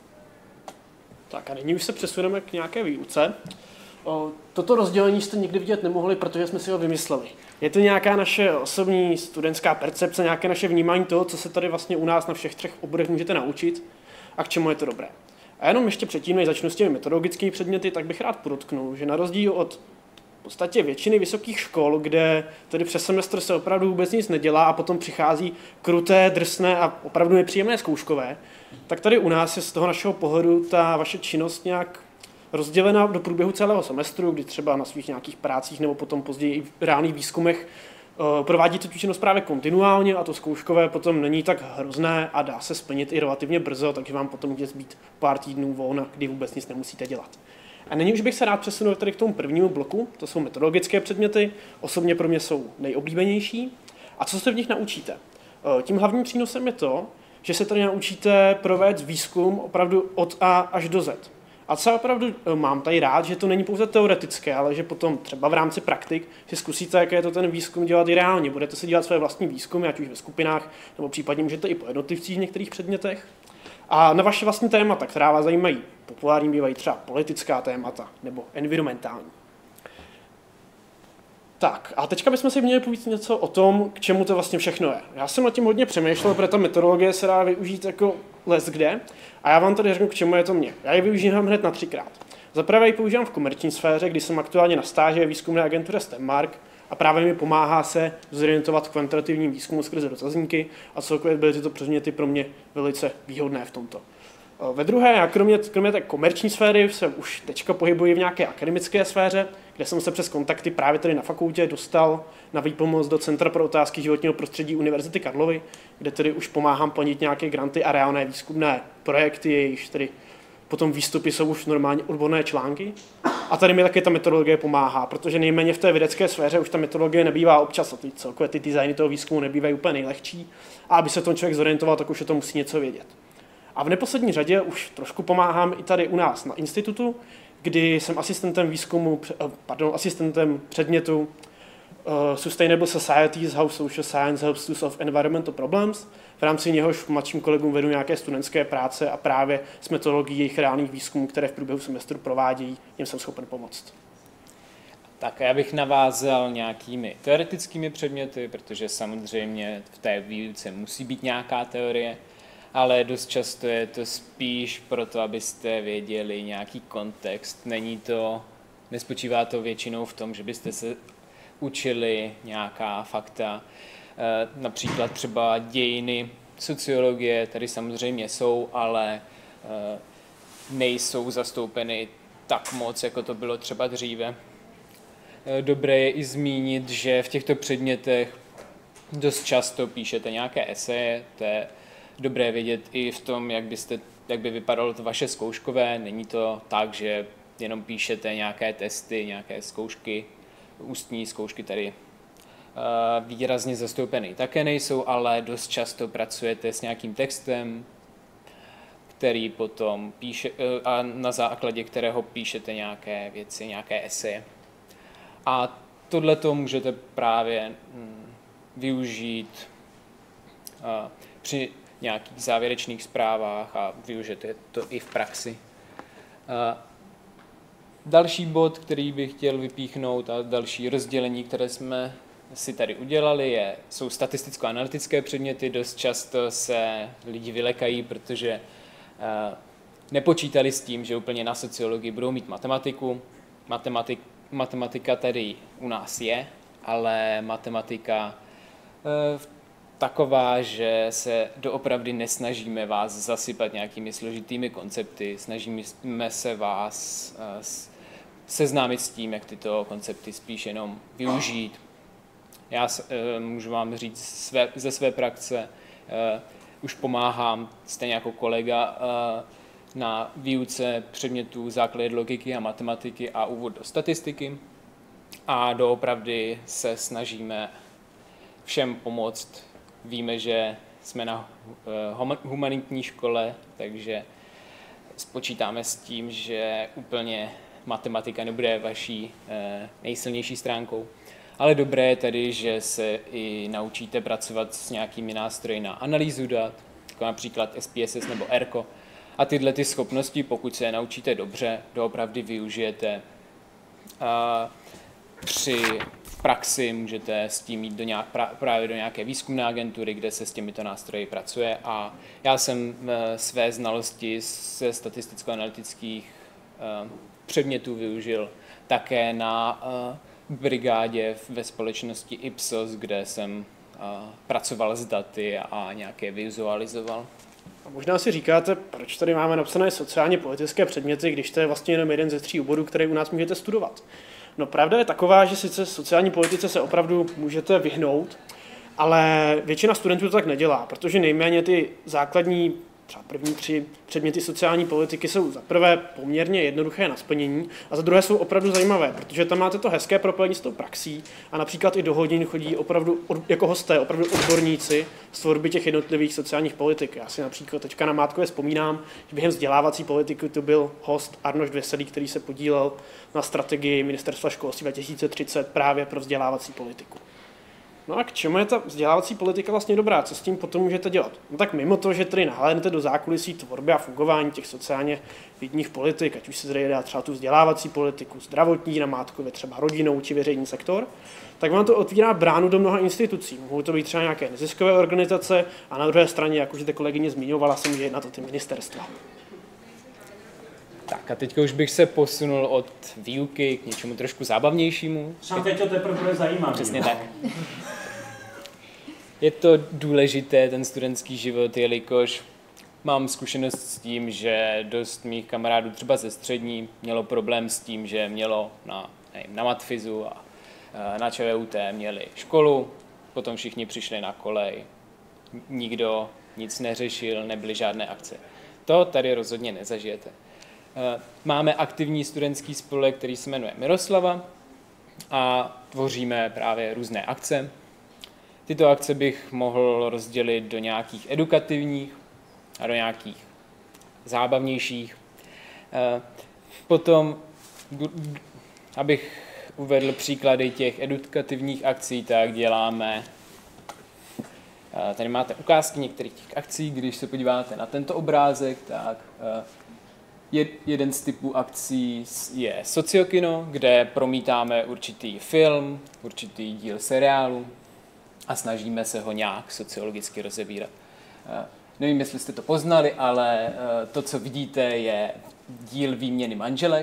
Tak a nyní už se přesuneme k nějaké výuce. Toto rozdělení jste nikdy vidět nemohli, protože jsme si ho vymysleli. Je to nějaká naše osobní studentská percepce, nějaké naše vnímání toho, co se tady vlastně u nás na všech 3 oborech můžete naučit a k čemu je to dobré. A jenom ještě předtím, než začnu s těmi metodologickými předměty, tak bych rád podotknul, že na rozdíl od v podstatě většiny vysokých škol, kde tedy přes semestr se opravdu vůbec nic nedělá a potom přichází kruté, drsné a opravdu nepříjemné zkouškové, tak tady u nás je z toho našeho pohledu ta vaše činnost nějak rozdělena do průběhu celého semestru, kdy třeba na svých nějakých prácích nebo potom později i v reálných výzkumech provádíte tu činnost právě kontinuálně a to zkouškové potom není tak hrozné a dá se splnit i relativně brzo, takže vám potom může zbýt pár týdnů volna, kdy vůbec nic nemusíte dělat. A nyní už bych se rád přesunul tady k tomu prvnímu bloku, to jsou metodologické předměty, osobně pro mě jsou nejoblíbenější. A co se v nich naučíte? Tím hlavním přínosem je to, že se tady naučíte provést výzkum opravdu od A až do Z. A co opravdu mám tady rád, že to není pouze teoretické, ale že potom třeba v rámci praktik si zkusíte, jak je to ten výzkum dělat i reálně. Budete si dělat své vlastní výzkumy, ať už ve skupinách, nebo případně můžete i po jednotlivcích v některých předmětech. A na vaše vlastní témata, která vás zajímají, populární bývají třeba politická témata nebo environmentální. Tak, a teďka bychom si měli povídat něco o tom, k čemu to vlastně všechno je. Já jsem nad tím hodně přemýšlel, protože ta metodologie se dá využít jako leckde, a já vám tady řeknu, k čemu je to mě. Já ji využívám hned na 3krát. Za prvé ji používám v komerční sféře, kdy jsem aktuálně na stáži ve výzkumné agentuře STEMmark a právě mi pomáhá se zorientovat v kvantitativním výzkumu skrze dotazníky a celkově byly tyto předměty pro mě velice výhodné v tomto. Ve druhé, já kromě té komerční sféry se už teďka pohybuji v nějaké akademické sféře, kde jsem se přes kontakty právě tady na fakultě dostal na výpomoc do Centra pro otázky životního prostředí Univerzity Karlovy, kde tedy už pomáhám plnit nějaké granty a reálné výzkumné projekty, jejichž tedy potom výstupy jsou už normálně odborné články. A tady mi taky ta metodologie pomáhá, protože nejméně v té vědecké sféře už ta metodologie nebývá občas, a celkově ty designy toho výzkumu nebývají úplně nejlehčí. A aby se ten člověk zorientoval, tak už o tom musí něco vědět. A v neposlední řadě už trošku pomáhám i tady u nás na institutu, kdy jsem asistentem předmětu Sustainable Societies, How Social Science Helps to Solve Environmental Problems. V rámci něhož mladším kolegům vedu nějaké studentské práce a právě s metodologií jejich reálných výzkumů, které v průběhu semestru provádějí, jim jsem schopen pomoct. Tak já bych navázal nějakými teoretickými předměty, protože samozřejmě v té výuce musí být nějaká teorie, ale dost často je to spíš proto, abyste věděli nějaký kontext. Nespočívá to většinou v tom, že byste se učili nějaká fakta, například třeba dějiny, sociologie, tady samozřejmě jsou, ale nejsou zastoupeny tak moc, jako to bylo třeba dříve. Dobré je i zmínit, že v těchto předmětech dost často píšete nějaké eseje, to je dobré vědět i v tom, jak by vypadalo to vaše zkouškové. Není to tak, že jenom píšete nějaké testy, nějaké zkoušky, ústní zkoušky tady výrazně zastoupeny také nejsou, ale dost často pracujete s nějakým textem, který potom píše, a na základě kterého píšete nějaké věci, nějaké eseje. A tohleto můžete právě využít při nějakých závěrečných zprávách a využijete to i v praxi. Další bod, který bych chtěl vypíchnout a další rozdělení, které jsme si tady udělali, jsou statisticko-analytické předměty. Dost často se lidi vylekají, protože nepočítali s tím, že úplně na sociologii budou mít matematiku. Matematika tady u nás je, ale matematika taková, že se doopravdy nesnažíme vás zasypat nějakými složitými koncepty, snažíme se vás seznámit s tím, jak tyto koncepty spíš jenom využít. Já můžu vám říct ze své praxe, už pomáhám stejně jako kolega na výuce předmětů základy logiky a matematiky a úvod do statistiky a doopravdy se snažíme všem pomoct. Víme, že jsme na humanitní škole, takže spočítáme s tím, že úplně matematika nebude vaší nejsilnější stránkou. Ale dobré je tedy, že se i naučíte pracovat s nějakými nástroji na analýzu dat, jako například SPSS nebo ERCO. A tyhle ty schopnosti, pokud se je naučíte dobře, doopravdy využijete. Při praxi můžete s tím jít právě do nějaké výzkumné agentury, kde se s těmito nástroji pracuje. A já jsem své znalosti ze statisticko-analytických předmětů využil také na brigádě ve společnosti Ipsos, kde jsem pracoval s daty a nějaké vizualizoval. A možná si říkáte, proč tady máme napsané sociálně politické předměty, když to je vlastně jenom jeden ze 3 oborů, který u nás můžete studovat. No pravda je taková, že sice sociální politice se opravdu můžete vyhnout, ale většina studentů to tak nedělá, protože nejméně ty základní, třeba první 3 předměty sociální politiky jsou za prvé poměrně jednoduché na splnění a za druhé jsou opravdu zajímavé, protože tam máte to hezké propojení s tou praxí a například i do hodin chodí opravdu jako hosté, opravdu odborníci z tvorby těch jednotlivých sociálních politik. Já si například teďka na Mátkově vzpomínám, že během vzdělávací politiky to byl host Arnošt Veselý, který se podílel na strategii Ministerstva školství 2030 právě pro vzdělávací politiku. No a k čemu je ta vzdělávací politika vlastně dobrá? Co s tím potom můžete dělat? No tak mimo to, že tady nahlédnete do zákulisí tvorby a fungování těch sociálně vědních politik, ať už se tady dá třeba tu vzdělávací politiku, zdravotní, na Mátkově třeba rodinou či veřejný sektor, tak vám to otvírá bránu do mnoha institucí. Mohou to být třeba nějaké neziskové organizace a na druhé straně, jak už ta kolegyně zmiňovala, se může jednat o ty ministerstva. Tak a teďka už bych se posunul od výuky k něčemu trošku zábavnějšímu. Teď to teprve bude zajímavé. Přesně tak. Je to důležité, ten studentský život, jelikož mám zkušenost s tím, že dost mých kamarádů třeba ze střední mělo problém s tím, že mělo na matfizu a na ČVUT měli školu, potom všichni přišli na kolej, nikdo nic neřešil, nebyly žádné akce. To tady rozhodně nezažijete. Máme aktivní studentský spolek, který se jmenuje Miroslava a tvoříme právě různé akce. Tyto akce bych mohl rozdělit do nějakých edukativních a do nějakých zábavnějších. Potom, abych uvedl příklady těch edukativních akcí, tak děláme, tady máte ukázky některých těch akcí, když se podíváte na tento obrázek, tak jeden z typů akcí je sociokino, kde promítáme určitý film, určitý díl seriálu a snažíme se ho nějak sociologicky rozebírat. Nevím, jestli jste to poznali, ale to, co vidíte, je díl výměny manželek.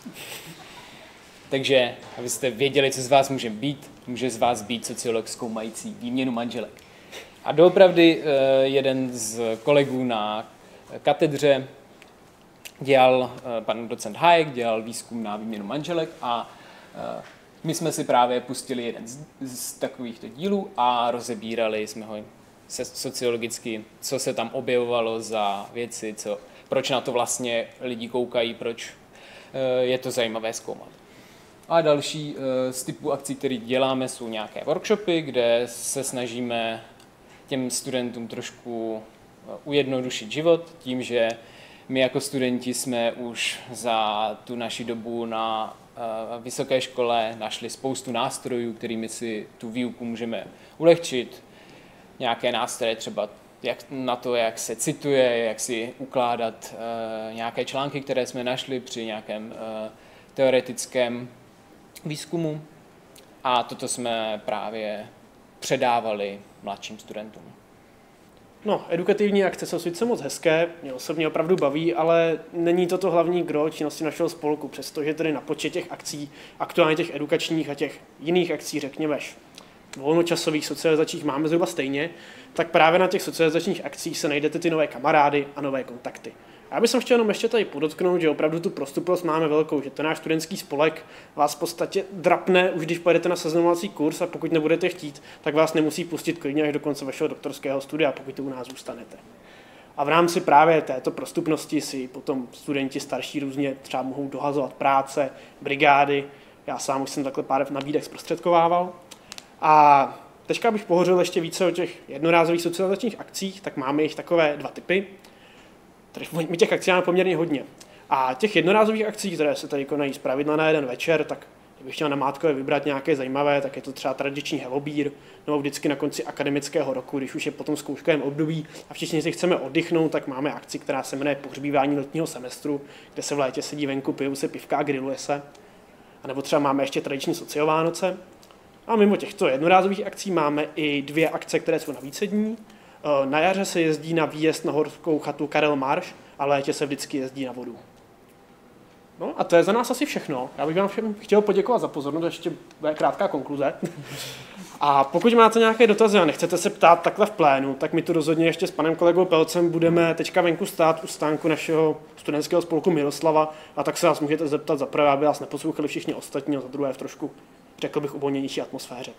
Takže, abyste věděli, co z vás může z vás být sociolog zkoumající výměnu manželek. A doopravdy jeden z kolegů na katedře dělal, pan docent Hayek, dělal výzkum na výměnu manželek a my jsme si právě pustili jeden z takovýchto dílů a rozebírali jsme ho sociologicky, co se tam objevovalo za věci, proč na to vlastně lidi koukají, proč je to zajímavé zkoumat. A další z typů akcí, které děláme, jsou nějaké workshopy, kde se snažíme těm studentům trošku ujednodušit život tím, že my jako studenti jsme už za tu naši dobu na vysoké škole našli spoustu nástrojů, kterými si tu výuku můžeme ulehčit. Nějaké nástroje třeba na to, jak se cituje, jak si ukládat nějaké články, které jsme našli při nějakém teoretickém výzkumu. A toto jsme právě předávali mladším studentům. No, edukativní akce jsou sice moc hezké, mě osobně opravdu baví, ale není to hlavní gro činnosti našeho spolku, přestože tedy na počet těch akcí, aktuálně těch edukačních a těch jiných akcí, řekněme, volnočasových, socializačních máme zhruba stejně, tak právě na těch socializačních akcích se najdete ty nové kamarády a nové kontakty. Já bych chtěl jenom ještě tady podotknout, že opravdu tu prostupnost máme velkou, že ten náš studentský spolek vás v podstatě drapne, už když pojedete na seznamovací kurz, a pokud nebudete chtít, tak vás nemusí pustit klidně až do konce vašeho doktorského studia, pokud tu u nás zůstanete. A v rámci právě této prostupnosti si potom studenti starší různě třeba mohou dohazovat práce, brigády. Já sám už jsem takhle pár nabídek zprostředkovával. A teďka bych pohořil ještě více o těch jednorázových socializačních akcích, tak máme jich takové 2 typy. My těch akcí máme poměrně hodně. A těch jednorázových akcí, které se tady konají zpravidla na jeden večer, tak kdybych chtěl namátkově vybrat nějaké zajímavé, tak je to třeba tradiční helobír, nebo vždycky na konci akademického roku, když už je potom zkouškovém období a všichni si chceme oddychnout, tak máme akci, která se jmenuje Pohřbívání letního semestru, kde se v létě sedí venku, pijou se pivka a grilluje se. A nebo třeba máme ještě tradiční sociovánoce. A mimo těchto jednorázových akcí máme i 2 akce, které jsou na více dní. Na jaře se jezdí na výjezd na horskou chatu Karel Marš a létě se vždycky jezdí na vodu. No a to je za nás asi všechno. Já bych vám všem chtěl poděkovat za pozornost, ještě bude krátká konkluze. A pokud máte nějaké dotazy a nechcete se ptát takhle v plénu, tak my tu rozhodně ještě s panem kolegou Pelcem budeme teďka venku stát u stánku našeho studentského spolku Miroslava, a tak se vás můžete zeptat za prvé, aby vás neposlouchali všichni ostatní, a za druhé v trošku, řekl bych, uvolněnější atmosféře.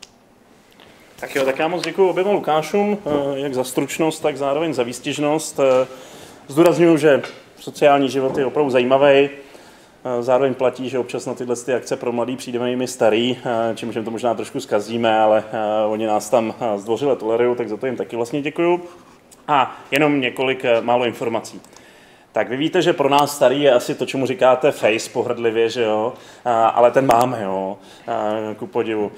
Tak jo, tak já moc děkuji oběma Lukášům, jak za stručnost, tak zároveň za výstižnost. Zdůrazňuji, že sociální život je opravdu zajímavý. Zároveň platí, že občas na tyhle akce pro mladý přijdeme i my starý, čímž jim to možná trošku zkazíme, ale oni nás tam zdvořile tolerují, tak za to jim taky vlastně děkuju. A jenom několik málo informací. Tak vy víte, že pro nás starý je asi to, čemu říkáte face pohrdlivě, že jo, ale ten máme, jo, ku podivu.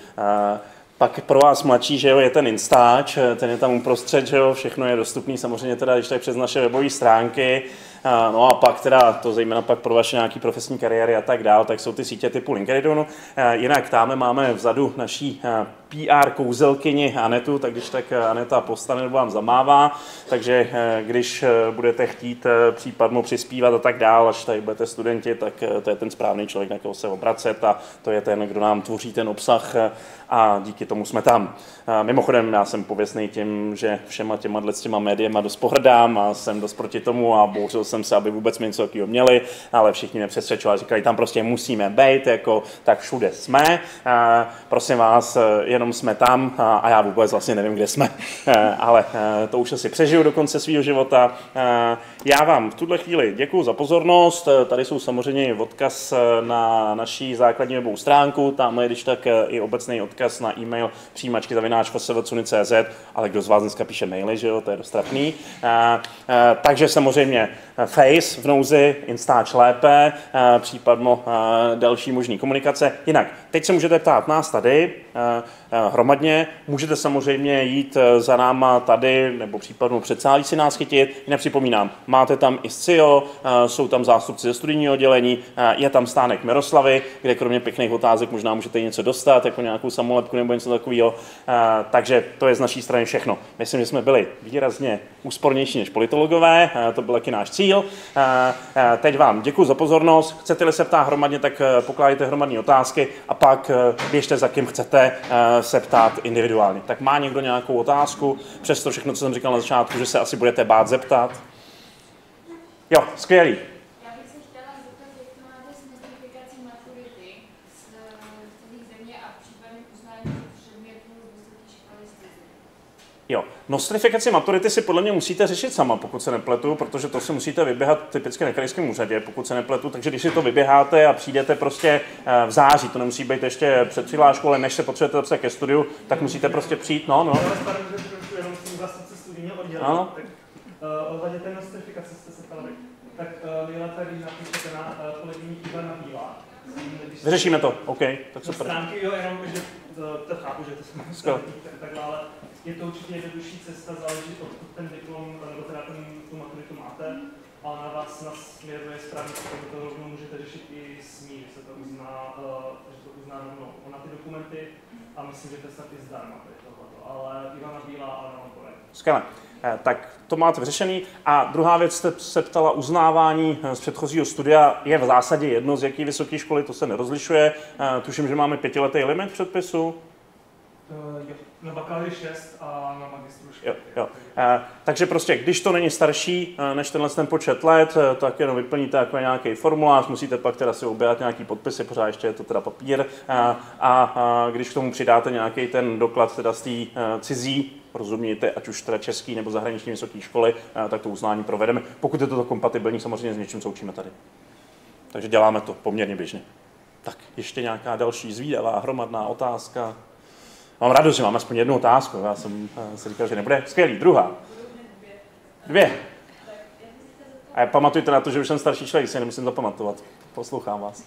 Pak pro vás mladší, že jo, je ten Instač, ten je tam uprostřed, že jo, všechno je dostupný samozřejmě teda, když tak přes naše webové stránky. No a pak teda, to zejména pak pro vaše nějaké profesní kariéry a tak dál, tak jsou ty sítě typu LinkedInu. Jinak tam máme vzadu naší PR kouzelkyni Anetu, tak když tak Aneta postane nebo vám zamává, takže když budete chtít případně přispívat a tak dál, až tady budete studenti, tak to je ten správný člověk, na koho se obracet, a to je ten, kdo nám tvoří ten obsah, a díky tomu jsme tam. Mimochodem, já jsem pověstný tím, že všema těma médiema dost pohrdám a jsem dost proti tomu a bouřil jsem se, aby vůbec něco takového měli, ale všichni mě přesvědčovali, říkali, tam prostě musíme být, jako tak všude jsme. Prosím vás, jenom jsme tam a já vůbec vlastně nevím, kde jsme, ale to už asi přežiju do konce svého života. Já vám v tuhle chvíli děkuji za pozornost. Tady jsou samozřejmě odkaz na naší základní webovou stránku, tam je když tak i obecný odkaz na e-mail přijímačky@fsv.cz, ale kdo z vás dneska píše maily, že jo, to je dost trapný. Takže samozřejmě Face v nouzi, Instač lépe, případmo další možný komunikace. Jinak, teď se můžete ptát nás tady hromadně, můžete samozřejmě jít za náma tady, nebo případně předsálí si nás chytit. Jinak připomínám, máte tam i SCIO, jsou tam zástupci ze studijního oddělení, je tam stánek Miroslavy, kde kromě pěkných otázek možná můžete něco dostat, jako nějakou samolepku nebo něco takového. Takže to je z naší strany všechno. Myslím, že jsme byli výrazně úspornější než politologové, to byl taky náš cíl. Teď vám děkuji za pozornost. Chcete-li se ptát hromadně, tak pokládejte hromadné otázky a pak běžte za kým chcete se ptát individuálně. Tak má někdo nějakou otázku? Přesto všechno, co jsem říkal na začátku, že se asi budete bát zeptat? Jo, skvělý. Já bych se chtěla zeptat, jak to máte s nostrifikací maturity z celých země a případně uznání předmětů z vysoké školy z ciziny. Jo, nostrifikaci maturity si podle mě musíte řešit sama, pokud se nepletu, protože to si musíte vyběhat typicky na krajském úřadě, pokud se nepletu, takže když si to vyběháte a přijdete prostě v září, to nemusí být ještě před přihláškou, ale než se potřebujete zapsat ke studiu, tak musíte prostě přijít, no. Jenom s tím zástupce studijního oddělení. Ano. ohledně té nostrifikace jste se ptali, tak nejlépe, když napíšete na kolegyni Ivana Bílá. Vyřešíme to, OK, tak super. Stránky, jo, jenom, že to chápu, že to jsou takhle, ale je to určitě jednodušší cesta, záleží odkud ten diplom, nebo teda tu maturitu máte, ale na vás nasměruje správně, protože to rovnou můžete řešit i s ní, že se to uzná rovnou na ty dokumenty a myslím, že to je snad i zdarma tohleto, ale Ivana Bílá a Ivana Korek. Skvěle. Tak to máte vyřešený. A druhá věc, jste se ptala, uznávání z předchozího studia je v zásadě jedno, z jaké vysoké školy, to se nerozlišuje. Tuším, že máme 5letý limit v předpisu. Jo, na bakaláři 6 a na magistru 6. Jo. Takže prostě, když to není starší než ten počet let, tak jenom vyplníte jako nějaký formulář, musíte pak teda si objednat nějaký podpisy, pořád ještě je to teda papír, a když k tomu přidáte nějaký ten doklad teda z té cizí, rozumějte, ať už teda český nebo zahraniční vysoké školy, tak to uznání provedeme, pokud je to kompatibilní samozřejmě s něčím, co učíme tady. Takže děláme to poměrně běžně. Tak, ještě nějaká další zvídavá hromadná otázka. Mám radost, že mám aspoň jednu otázku. Já jsem si říkal, že nebude. Skvělý, druhá. Dvě. A pamatujte na to, že už jsem starší člověk, si nemusím zapamatovat. Poslouchám vás.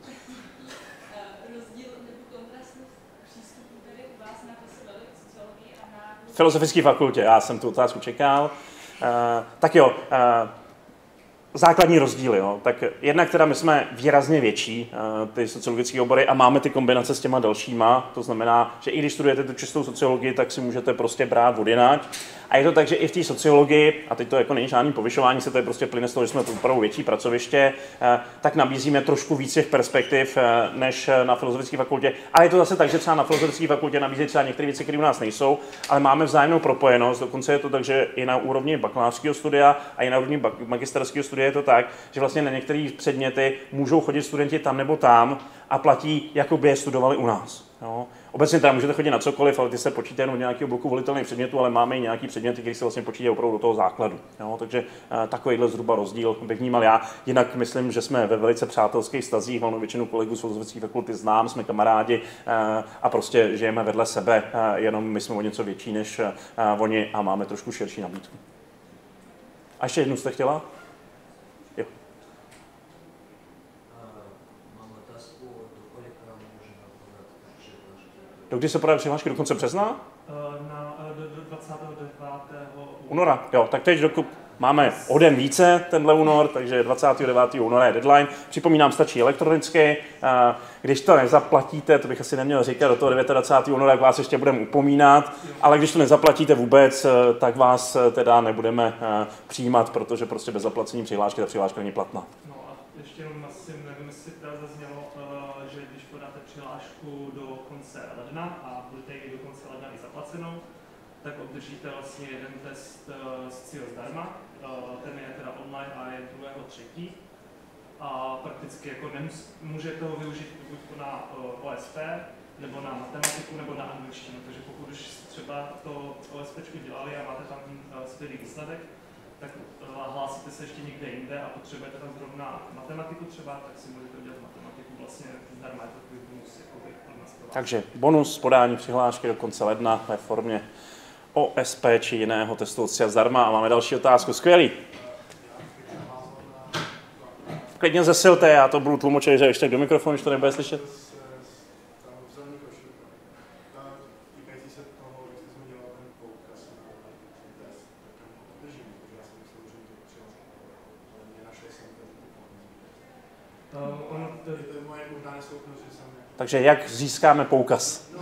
Rozdíl nebo kontrastnost přístupu tady u vás na sociologii a na Filozofické fakultě, já jsem tu otázku čekal. Tak jo, základní rozdíly. Jo. Tak jednak teda my jsme výrazně větší, ty sociologické obory, a máme ty kombinace s těma dalšíma. To znamená, že i když studujete tu čistou sociologii, tak si můžete prostě brát odjinak. A je to tak, že i v té sociologii, a teď to jako není žádný povyšování se, to je prostě plyne z toho, že jsme opravdu větší pracoviště, tak nabízíme trošku víc těch perspektiv než na filozofické fakultě. Ale je to zase tak, že třeba na filozofické fakultě nabízí třeba některé věci, které u nás nejsou, ale máme vzájemnou propojenost. Dokonce je to tak, že i na úrovni bakalářského studia a i na úrovni magisterského studia je to tak, že vlastně na některé předměty můžou chodit studenti tam nebo tam a platí, jako by je studovali u nás. Jo. Obecně tam můžete chodit na cokoliv, ale ty se počítají jenom do nějakého bloku volitelných předmětů, ale máme i nějaký předměty, které se vlastně počítají opravdu do toho základu. Jo. Takže takovýhle zhruba rozdíl bych vnímal já. Jinak myslím, že jsme ve velice přátelských stazích, valnou většinu kolegů z filozofické fakulty znám, jsme kamarádi a prostě žijeme vedle sebe, jenom my jsme o něco větší než oni a máme trošku širší nabídku. A ještě jednu jste chtěla? Jo. Do kdy se podají přihlášky? Do konce března? Do 29. Února. Jo, tak teď máme o den více tenhle únor, takže 29. února je deadline. Připomínám, stačí elektronicky. Když to nezaplatíte, to bych asi neměl říkat, do toho 29. února, jak vás ještě budeme upomínat, ale když to nezaplatíte vůbec, tak vás teda nebudeme přijímat, protože prostě bez zaplacení přihlášky ta přihláška není platná. No a ještě jenom asi nevím, jestli teda zaznělo, že když podáte přihlášku do konce ledna a budete ji do konce ledna i zaplacenou, tak obdržíte vlastně jeden test z CIO zdarma. Ten je teda online a je 2.3. A prakticky jako můžete ho využít buď na OSP, nebo na matematiku, nebo na angličtinu. Takže pokud už třeba to OSP dělali a máte tam skvělý výsledek, tak hlásíte se ještě někde jinde a potřebujete tam zrovna matematiku třeba, tak si můžete udělat matematiku vlastně zdarma, je to takový bonus. Takže bonus podání přihlášky do konce ledna ve formě OSP či jiného testu od CIO zdarma. A máme další otázku. Skvělý. Klidně zesilte, já to budu tlumočit, že ještě do mikrofonu, že to nebude slyšet. Takže jak získáme poukaz?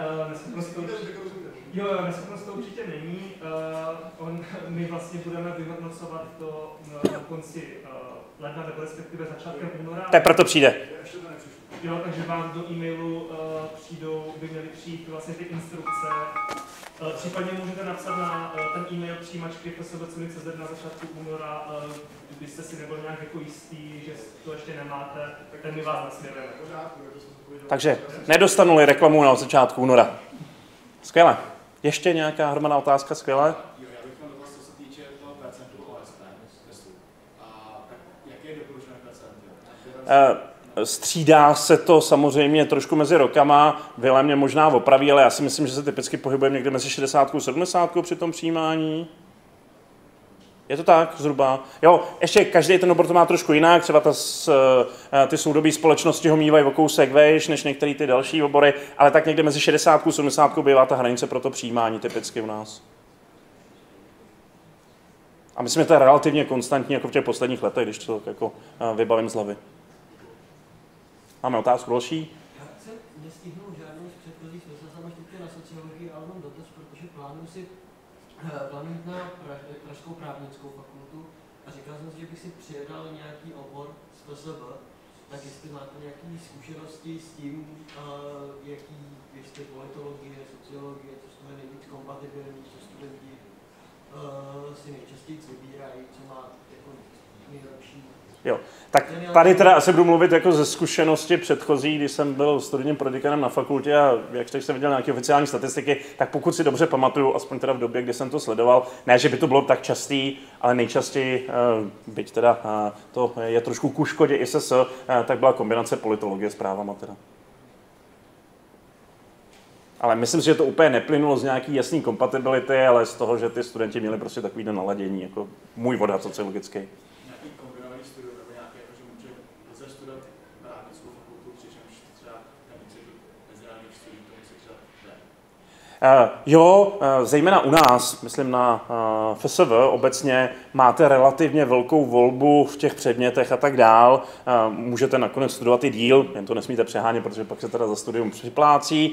Neschopnost to určitě není. My vlastně budeme vyhodnocovat to na konci ledna, nebo respektive začátkem února. Teprve to přijde. Jo, takže vám do e-mailu by měly přijít vlastně ty instrukce. Případně můžete napsat na ten e-mail přijímačky FSB.cz na začátku února, když jste si nebyli nějak jako jistý, že to ještě nemáte, tak my vás nasměrujeme. Takže nedostanu-li reklamu na začátku února. Skvěle. Ještě nějaká hromadná otázka? Skvěle. Jo, já bych měl dotaz, co se týče toho percentu OSP testu. A tak jaký je doporučený percent? Střídá se to samozřejmě trošku mezi rokama, Vilém mě možná opraví, ale já si myslím, že se typicky pohybujeme někde mezi 60 a 70 při tom přijímání. Je to tak, zhruba. Jo, ještě každý ten obor to má trošku jinak, třeba ty soudobí společnosti ho mývají o kousek vejš, než některé ty další obory, ale tak někde mezi 60 a 70 bývá ta hranice pro to přijímání typicky u nás. A myslím, že to je relativně konstantní jako v těch posledních letech, když to jako vybavím z hlavy. Máme otázku další? Já jsem nestihnul žádnou z předchozích teď na sociologii, ale mám dotaz, protože plánuji jít na Pražskou právnickou fakultu a říkal jsem si, že bych si přidal nějaký obor z FSV, tak jestli máte nějaké zkušenosti s tím, jestli politologie, sociologie, co jsou nejvíc kompatibilní, co studenti si nejčastěji vybírají, co má jako nejlepší. Jo, tak tady teda asi budu mluvit jako ze zkušenosti předchozí, když jsem byl studijním prodekanem na fakultě a jak jsem viděl nějaké oficiální statistiky, tak pokud si dobře pamatuju, aspoň teda v době, kdy jsem to sledoval, ne, že by to bylo tak častý, ale nejčastěji, byť teda to je trošku ku škodě ISS, tak byla kombinace politologie s právama teda. Ale myslím si, že to úplně neplynulo z nějaký jasný kompatibility, ale z toho, že ty studenti měli prostě takový naladění, jako můj odhad sociologický. Nějaký kombinovaný studium nebo nějaké, že může studovat právnickou fakultu, přičemž třeba nevíce mezinárodních studií, to musí třeba Jo, zejména u nás, myslím na FSV obecně, máte relativně velkou volbu v těch předmětech a tak dál. Můžete nakonec studovat i díl, jen to nesmíte přehánět, protože pak se teda za studium připlácí.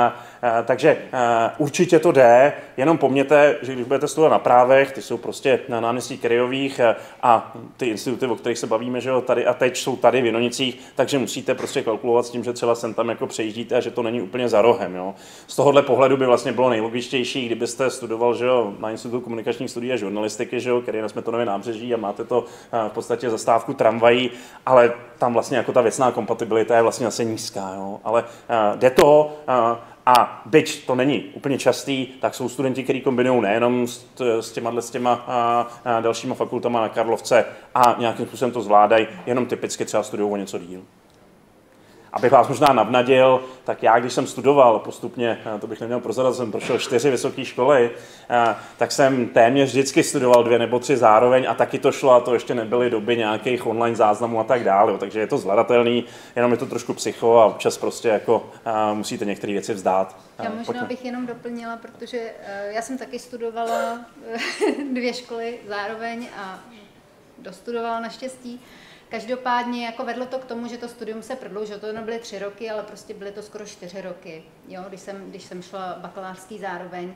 Takže určitě to jde, jenom pomněte, že když budete studovat na právech, ty jsou prostě na náměstí Kryjových a ty instituty, o kterých se bavíme, že jo, tady a teď jsou tady v Jinonicích, takže musíte prostě kalkulovat s tím, že třeba sem tam jako přejíždíte a že to není úplně za rohem. Jo. Z tohohle pohledu by vlastně bylo nejlogičtější, kdybyste studoval, že jo, na Institutu komunikačních studií a žurnalistiky, že jo, který je na Smetanově nábřeží a máte to v podstatě zastávku tramvají, ale tam vlastně jako ta věcná kompatibilita je vlastně asi nízká, jo. Ale jde to a byť to není úplně častý, tak jsou studenti, kteří kombinují nejenom s těma dalšíma fakultama na Karlovce a nějakým způsobem to zvládají, jenom typicky třeba studují o něco díl. Abych vás možná navnadil, tak já, když jsem studoval postupně, to bych neměl prozradit, jsem prošel 4 vysoké školy, tak jsem téměř vždycky studoval 2 nebo 3 zároveň a taky to šlo a to ještě nebyly doby nějakých online záznamů a tak dále, takže je to zvladatelný, jenom je to trošku psycho a občas prostě jako musíte některé věci vzdát. Já možná bych jenom doplnila, protože já jsem taky studovala 2 školy zároveň a dostudovala naštěstí. Každopádně jako vedlo to k tomu, že to studium se prodloužilo, to nebyly 3 roky, ale prostě byly to skoro 4 roky, jo, když jsem šla bakalářský zároveň.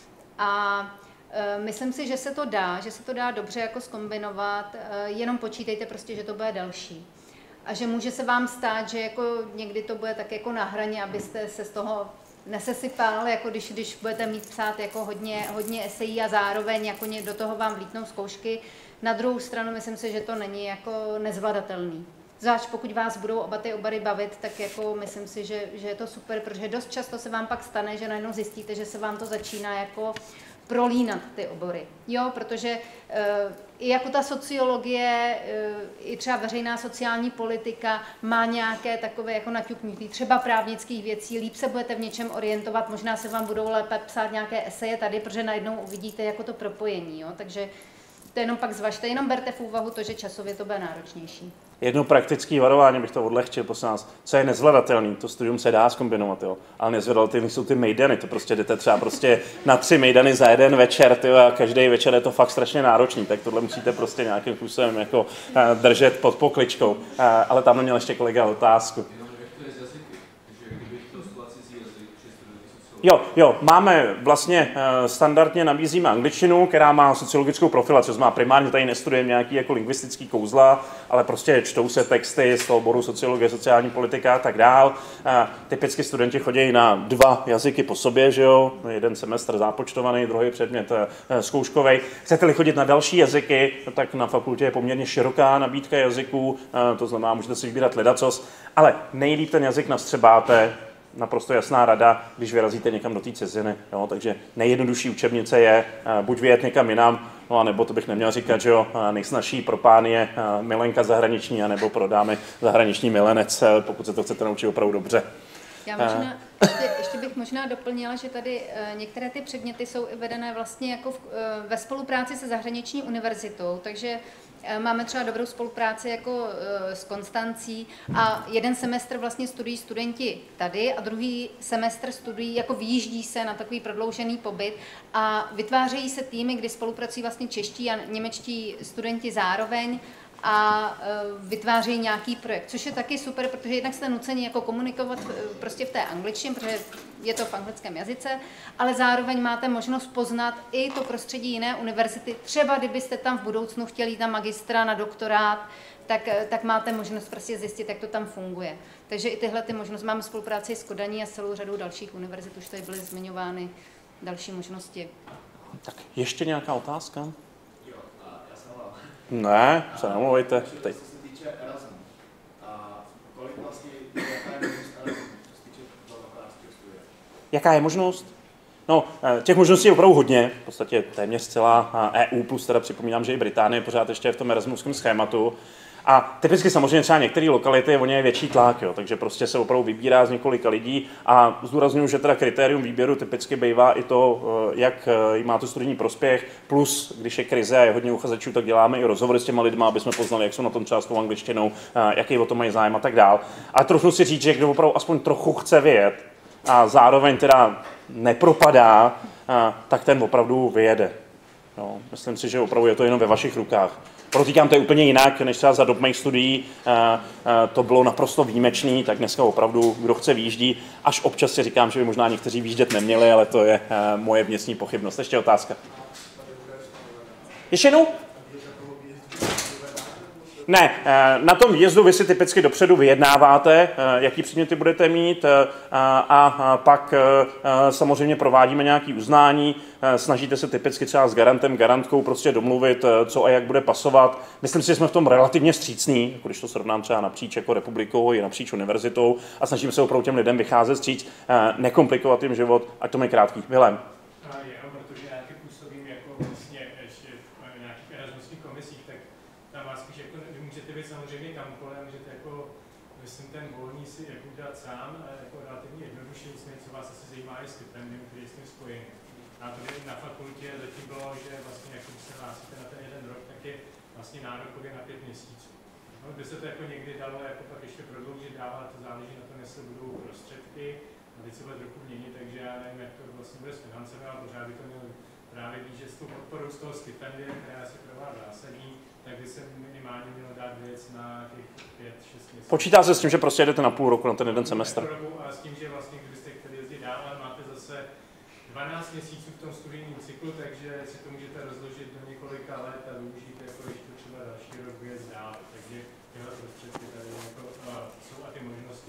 A myslím si, že se to dá dobře jako zkombinovat, jenom počítejte prostě, že to bude delší. A že může se vám stát, že jako někdy to bude tak jako na hraně, abyste se z toho nesesypal, jako když budete mít psát jako hodně esejí a zároveň jako do toho vám vlítnou zkoušky. Na druhou stranu myslím si, že to není jako nezvladatelný. Zvlášť pokud vás budou oba ty obory bavit, tak jako myslím si, že je to super, protože dost často se vám pak stane, že najednou zjistíte, že se vám to začíná jako prolínat ty obory. Jo, protože i jako ta sociologie, i třeba veřejná sociální politika má nějaké takové jako naťuknutí, třeba právnických věcí, líp se budete v něčem orientovat, možná se vám budou lépe psát nějaké eseje tady, protože najednou uvidíte jako to propojení, jo, takže to jenom pak zvažte, jenom berte v úvahu to, že časově to bude náročnější. Jedno praktické varování bych to odlehčil, prosím nás. Co je nezvladatelný, to studium se dá zkombinovat, jo. Ale nezvladatelný jsou ty mejdany, to prostě jdete třeba prostě na 3 mejdany za jeden večer, tyjo, a každý večer je to fakt strašně náročný, tak tohle musíte prostě nějakým způsobem jako držet pod pokličkou. Ale tam měl ještě kolega otázku. Jo, máme vlastně standardně nabízíme angličtinu, která má sociologickou profilaci, to znamená primárně tady nestudujeme nějaký jako lingvistický kouzla, ale prostě čtou se texty z toho oboru sociologie, sociální politika a tak dál. Typicky studenti chodí na 2 jazyky po sobě, že jo, jeden semestr zápočtovaný, druhý předmět zkouškovej. Chcete-li chodit na další jazyky, tak na fakultě je poměrně široká nabídka jazyků, to znamená, můžete si vybírat ledacos, ale nejlíp ten jazyk nastřebáte. Naprosto jasná rada, když vyrazíte někam do té ciziny. Jo? Takže nejjednodušší učebnice je buď vyjet někam jinam, no a nebo to bych neměl říkat, že jo, nejsnažší pro pány je milenka zahraniční, anebo pro dámy zahraniční milenec, pokud se to chcete naučit opravdu dobře. Já možná, ještě bych možná doplnila, že tady některé ty předměty jsou i vedené vlastně jako ve spolupráci se zahraniční univerzitou, takže máme třeba dobrou spolupráci jako s Konstancí a jeden semestr vlastně studují studenti tady a druhý semestr studují, jako vyjíždí se na takový prodloužený pobyt a vytvářejí se týmy, kdy spolupracují vlastně čeští a němečtí studenti zároveň a vytvářejí nějaký projekt, což je taky super, protože jednak jste nuceni jako komunikovat prostě v té angličtině, protože je to v anglickém jazyce, ale zároveň máte možnost poznat i to prostředí jiné univerzity. Třeba kdybyste tam v budoucnu chtěli jít na magistra, na doktorát, tak máte možnost prostě zjistit, jak to tam funguje. Takže i tyhle ty možnosti, máme spolupráci s Kodaní a s celou řadou dalších univerzit, už tady byly zmiňovány další možnosti. Tak ještě nějaká otázka? Ne, se nemluvejte. Co se týče Erasmu, kolik vlastně, jaká je možnost Erasmu, co se týče bakalářského studia? Jaká je možnost? No, těch možností je opravdu hodně, v podstatě téměř celá EU, plus teda připomínám, že i Británie pořád ještě je v tom erasmovském schématu. A typicky samozřejmě třeba některé lokality, oni je větší tlak, jo, takže prostě se opravdu vybírá z několika lidí a zdůrazňuji, že teda kritérium výběru typicky bývá i to, jak má to studijní prospěch, plus když je krize a je hodně uchazečů, tak děláme i rozhovory s těma lidma, aby jsme poznali, jak jsou na tom třeba s tou angličtinou, jaký o tom mají zájem a tak dál. A trochu si říct, že kdo opravdu aspoň trochu chce vyjet a zároveň teda nepropadá, tak ten opravdu vyjede. No, myslím si, že opravdu je to jenom ve vašich rukách. Podotýkám, to je úplně jinak, než třeba za dob mých studií, to bylo naprosto výjimečný, tak dneska opravdu, kdo chce výjíždí, až občas si říkám, že by možná někteří výjíždět neměli, ale to je moje vnitřní pochybnost. Ještě otázka. Ještě jednou? Ne, na tom výjezdu vy si typicky dopředu vyjednáváte, jaký předměty budete mít a pak samozřejmě provádíme nějaké uznání, snažíte se typicky třeba s garantem, garantkou prostě domluvit, co a jak bude pasovat. Myslím si, že jsme v tom relativně vstřícní, jako když to srovnám třeba napříč jako republikou i napříč univerzitou a snažíme se opravdu těm lidem vycházet vstříc, nekomplikovat jim život, ať to je krátký. Vilém. Protože já taky působím jako vlastně ještě v nějakých erasmovských komisích, tak tam vás spíš jako vy můžete být samozřejmě kamkoliv, můžete jako, myslím, ten volný si jako udělat sám, jako relativně jednodušší, nicméně, co vás asi zajímá je stipendium, který je s tím spojený. A to na fakultě zatím bylo, že vlastně, jak se hlásíte na ten jeden rok, tak je vlastně nárokově na 5 měsíců. No, by se to jako někdy dalo jako pak ještě prodloužit, dává, to záleží na tom, jestli budou prostředky, a teď se bude trochu měnit, takže já nevím, jak to vlastně bude s financemi, ale pořád by to mělo právě být, že s tou podporou z toho stipendia, která se pro vás zásadní, tak by se minimálně mělo dát věc na těch 5-6 měsíců. Počítá se s tím, že prostě jedete na půl roku na ten jeden semestr. A s tím, že vlastně, kdybyste chtěli jezdit dál, ale máte zase 12 měsíců v tom studijním cyklu, takže si to můžete rozložit do několika let a využít jako ještě třeba další rok vyjezd dál. Takže tyhle prostředky tady jako, jsou a ty možnosti.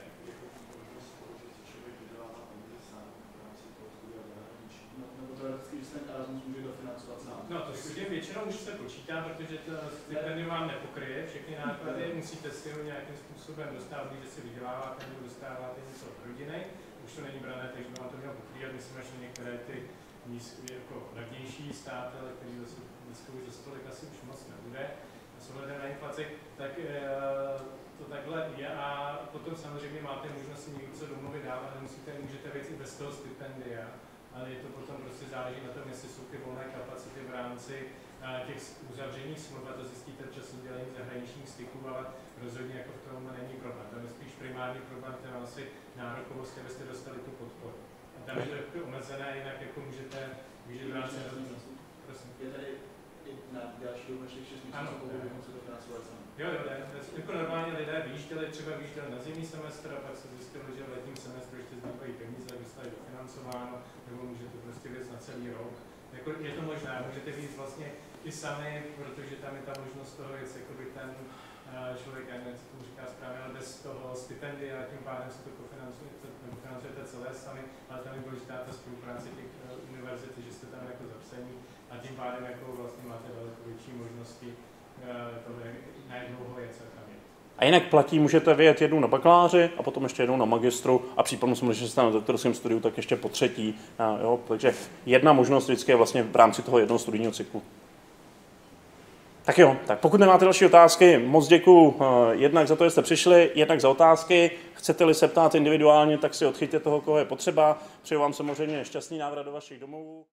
No to studiem většinou už se počítá, protože to stipendium vám nepokryje všechny náklady, musíte si ho nějakým způsobem dostávat, když si vyděláváte nebo dostáváte něco od rodiny, už to není brané, takže vám to mělo pokrývat, myslím, že některé ty jako levnější státy, ale který zase dneska už za stolik asi už moc nebude, a s ohledem na inflaci, tak to takhle je a potom samozřejmě máte možnost si někdo se domluvit dál, ale můžete věci bez toho stipendia. Ale je to potom prostě záleží na tom, jestli jsou ty volné kapacity v rámci těch uzavřených smluv, a to zjistíte v času dělení zahraničních styků, ale rozhodně jako v tom není problém. Tam je spíš primární problém, ten asi nárokovost, abyste dostali tu podporu. A tam je to jako omezené, jinak jako můžete vyžít v rámci. Je tady na další dobu ještě 6 měsíců, pokud se to financovat sami. Jo, jako normálně lidé vyjížděli na zimní semestr a pak se zjistilo, že v letním semestru ještě zbývají peníze, dostali dofinancováno, nebo můžete prostě věc na celý rok. Jako je to možné, můžete být vlastně i sami, protože tam je ta možnost toho věc, jakoby ten člověk, já nevím, co tomu říká správně, ale bez toho stipendia, tím pádem si to kofinancujete celé sami, ale tam je důležitá ta spolupráce těch univerzit, že jste tam jako zapsaní a tím pádem jako vlastně máte daleko větší možnosti toho, jak dlouho je, co tam je. A jinak platí, můžete vyjet jednou na bakaláři a potom ještě jednou na magistru a případně samozřejmě, že jste na doktorském studiu, tak ještě po třetí. Jo? Takže jedna možnost vždycky je vlastně v rámci toho jednoho studijního cyklu. Tak jo, tak pokud nemáte další otázky, moc děkuju jednak za to, že jste přišli, jednak za otázky. Chcete-li se ptát individuálně, tak si odchyťte toho, koho je potřeba. Přeju vám samozřejmě šťastný návrat do vašich domovů.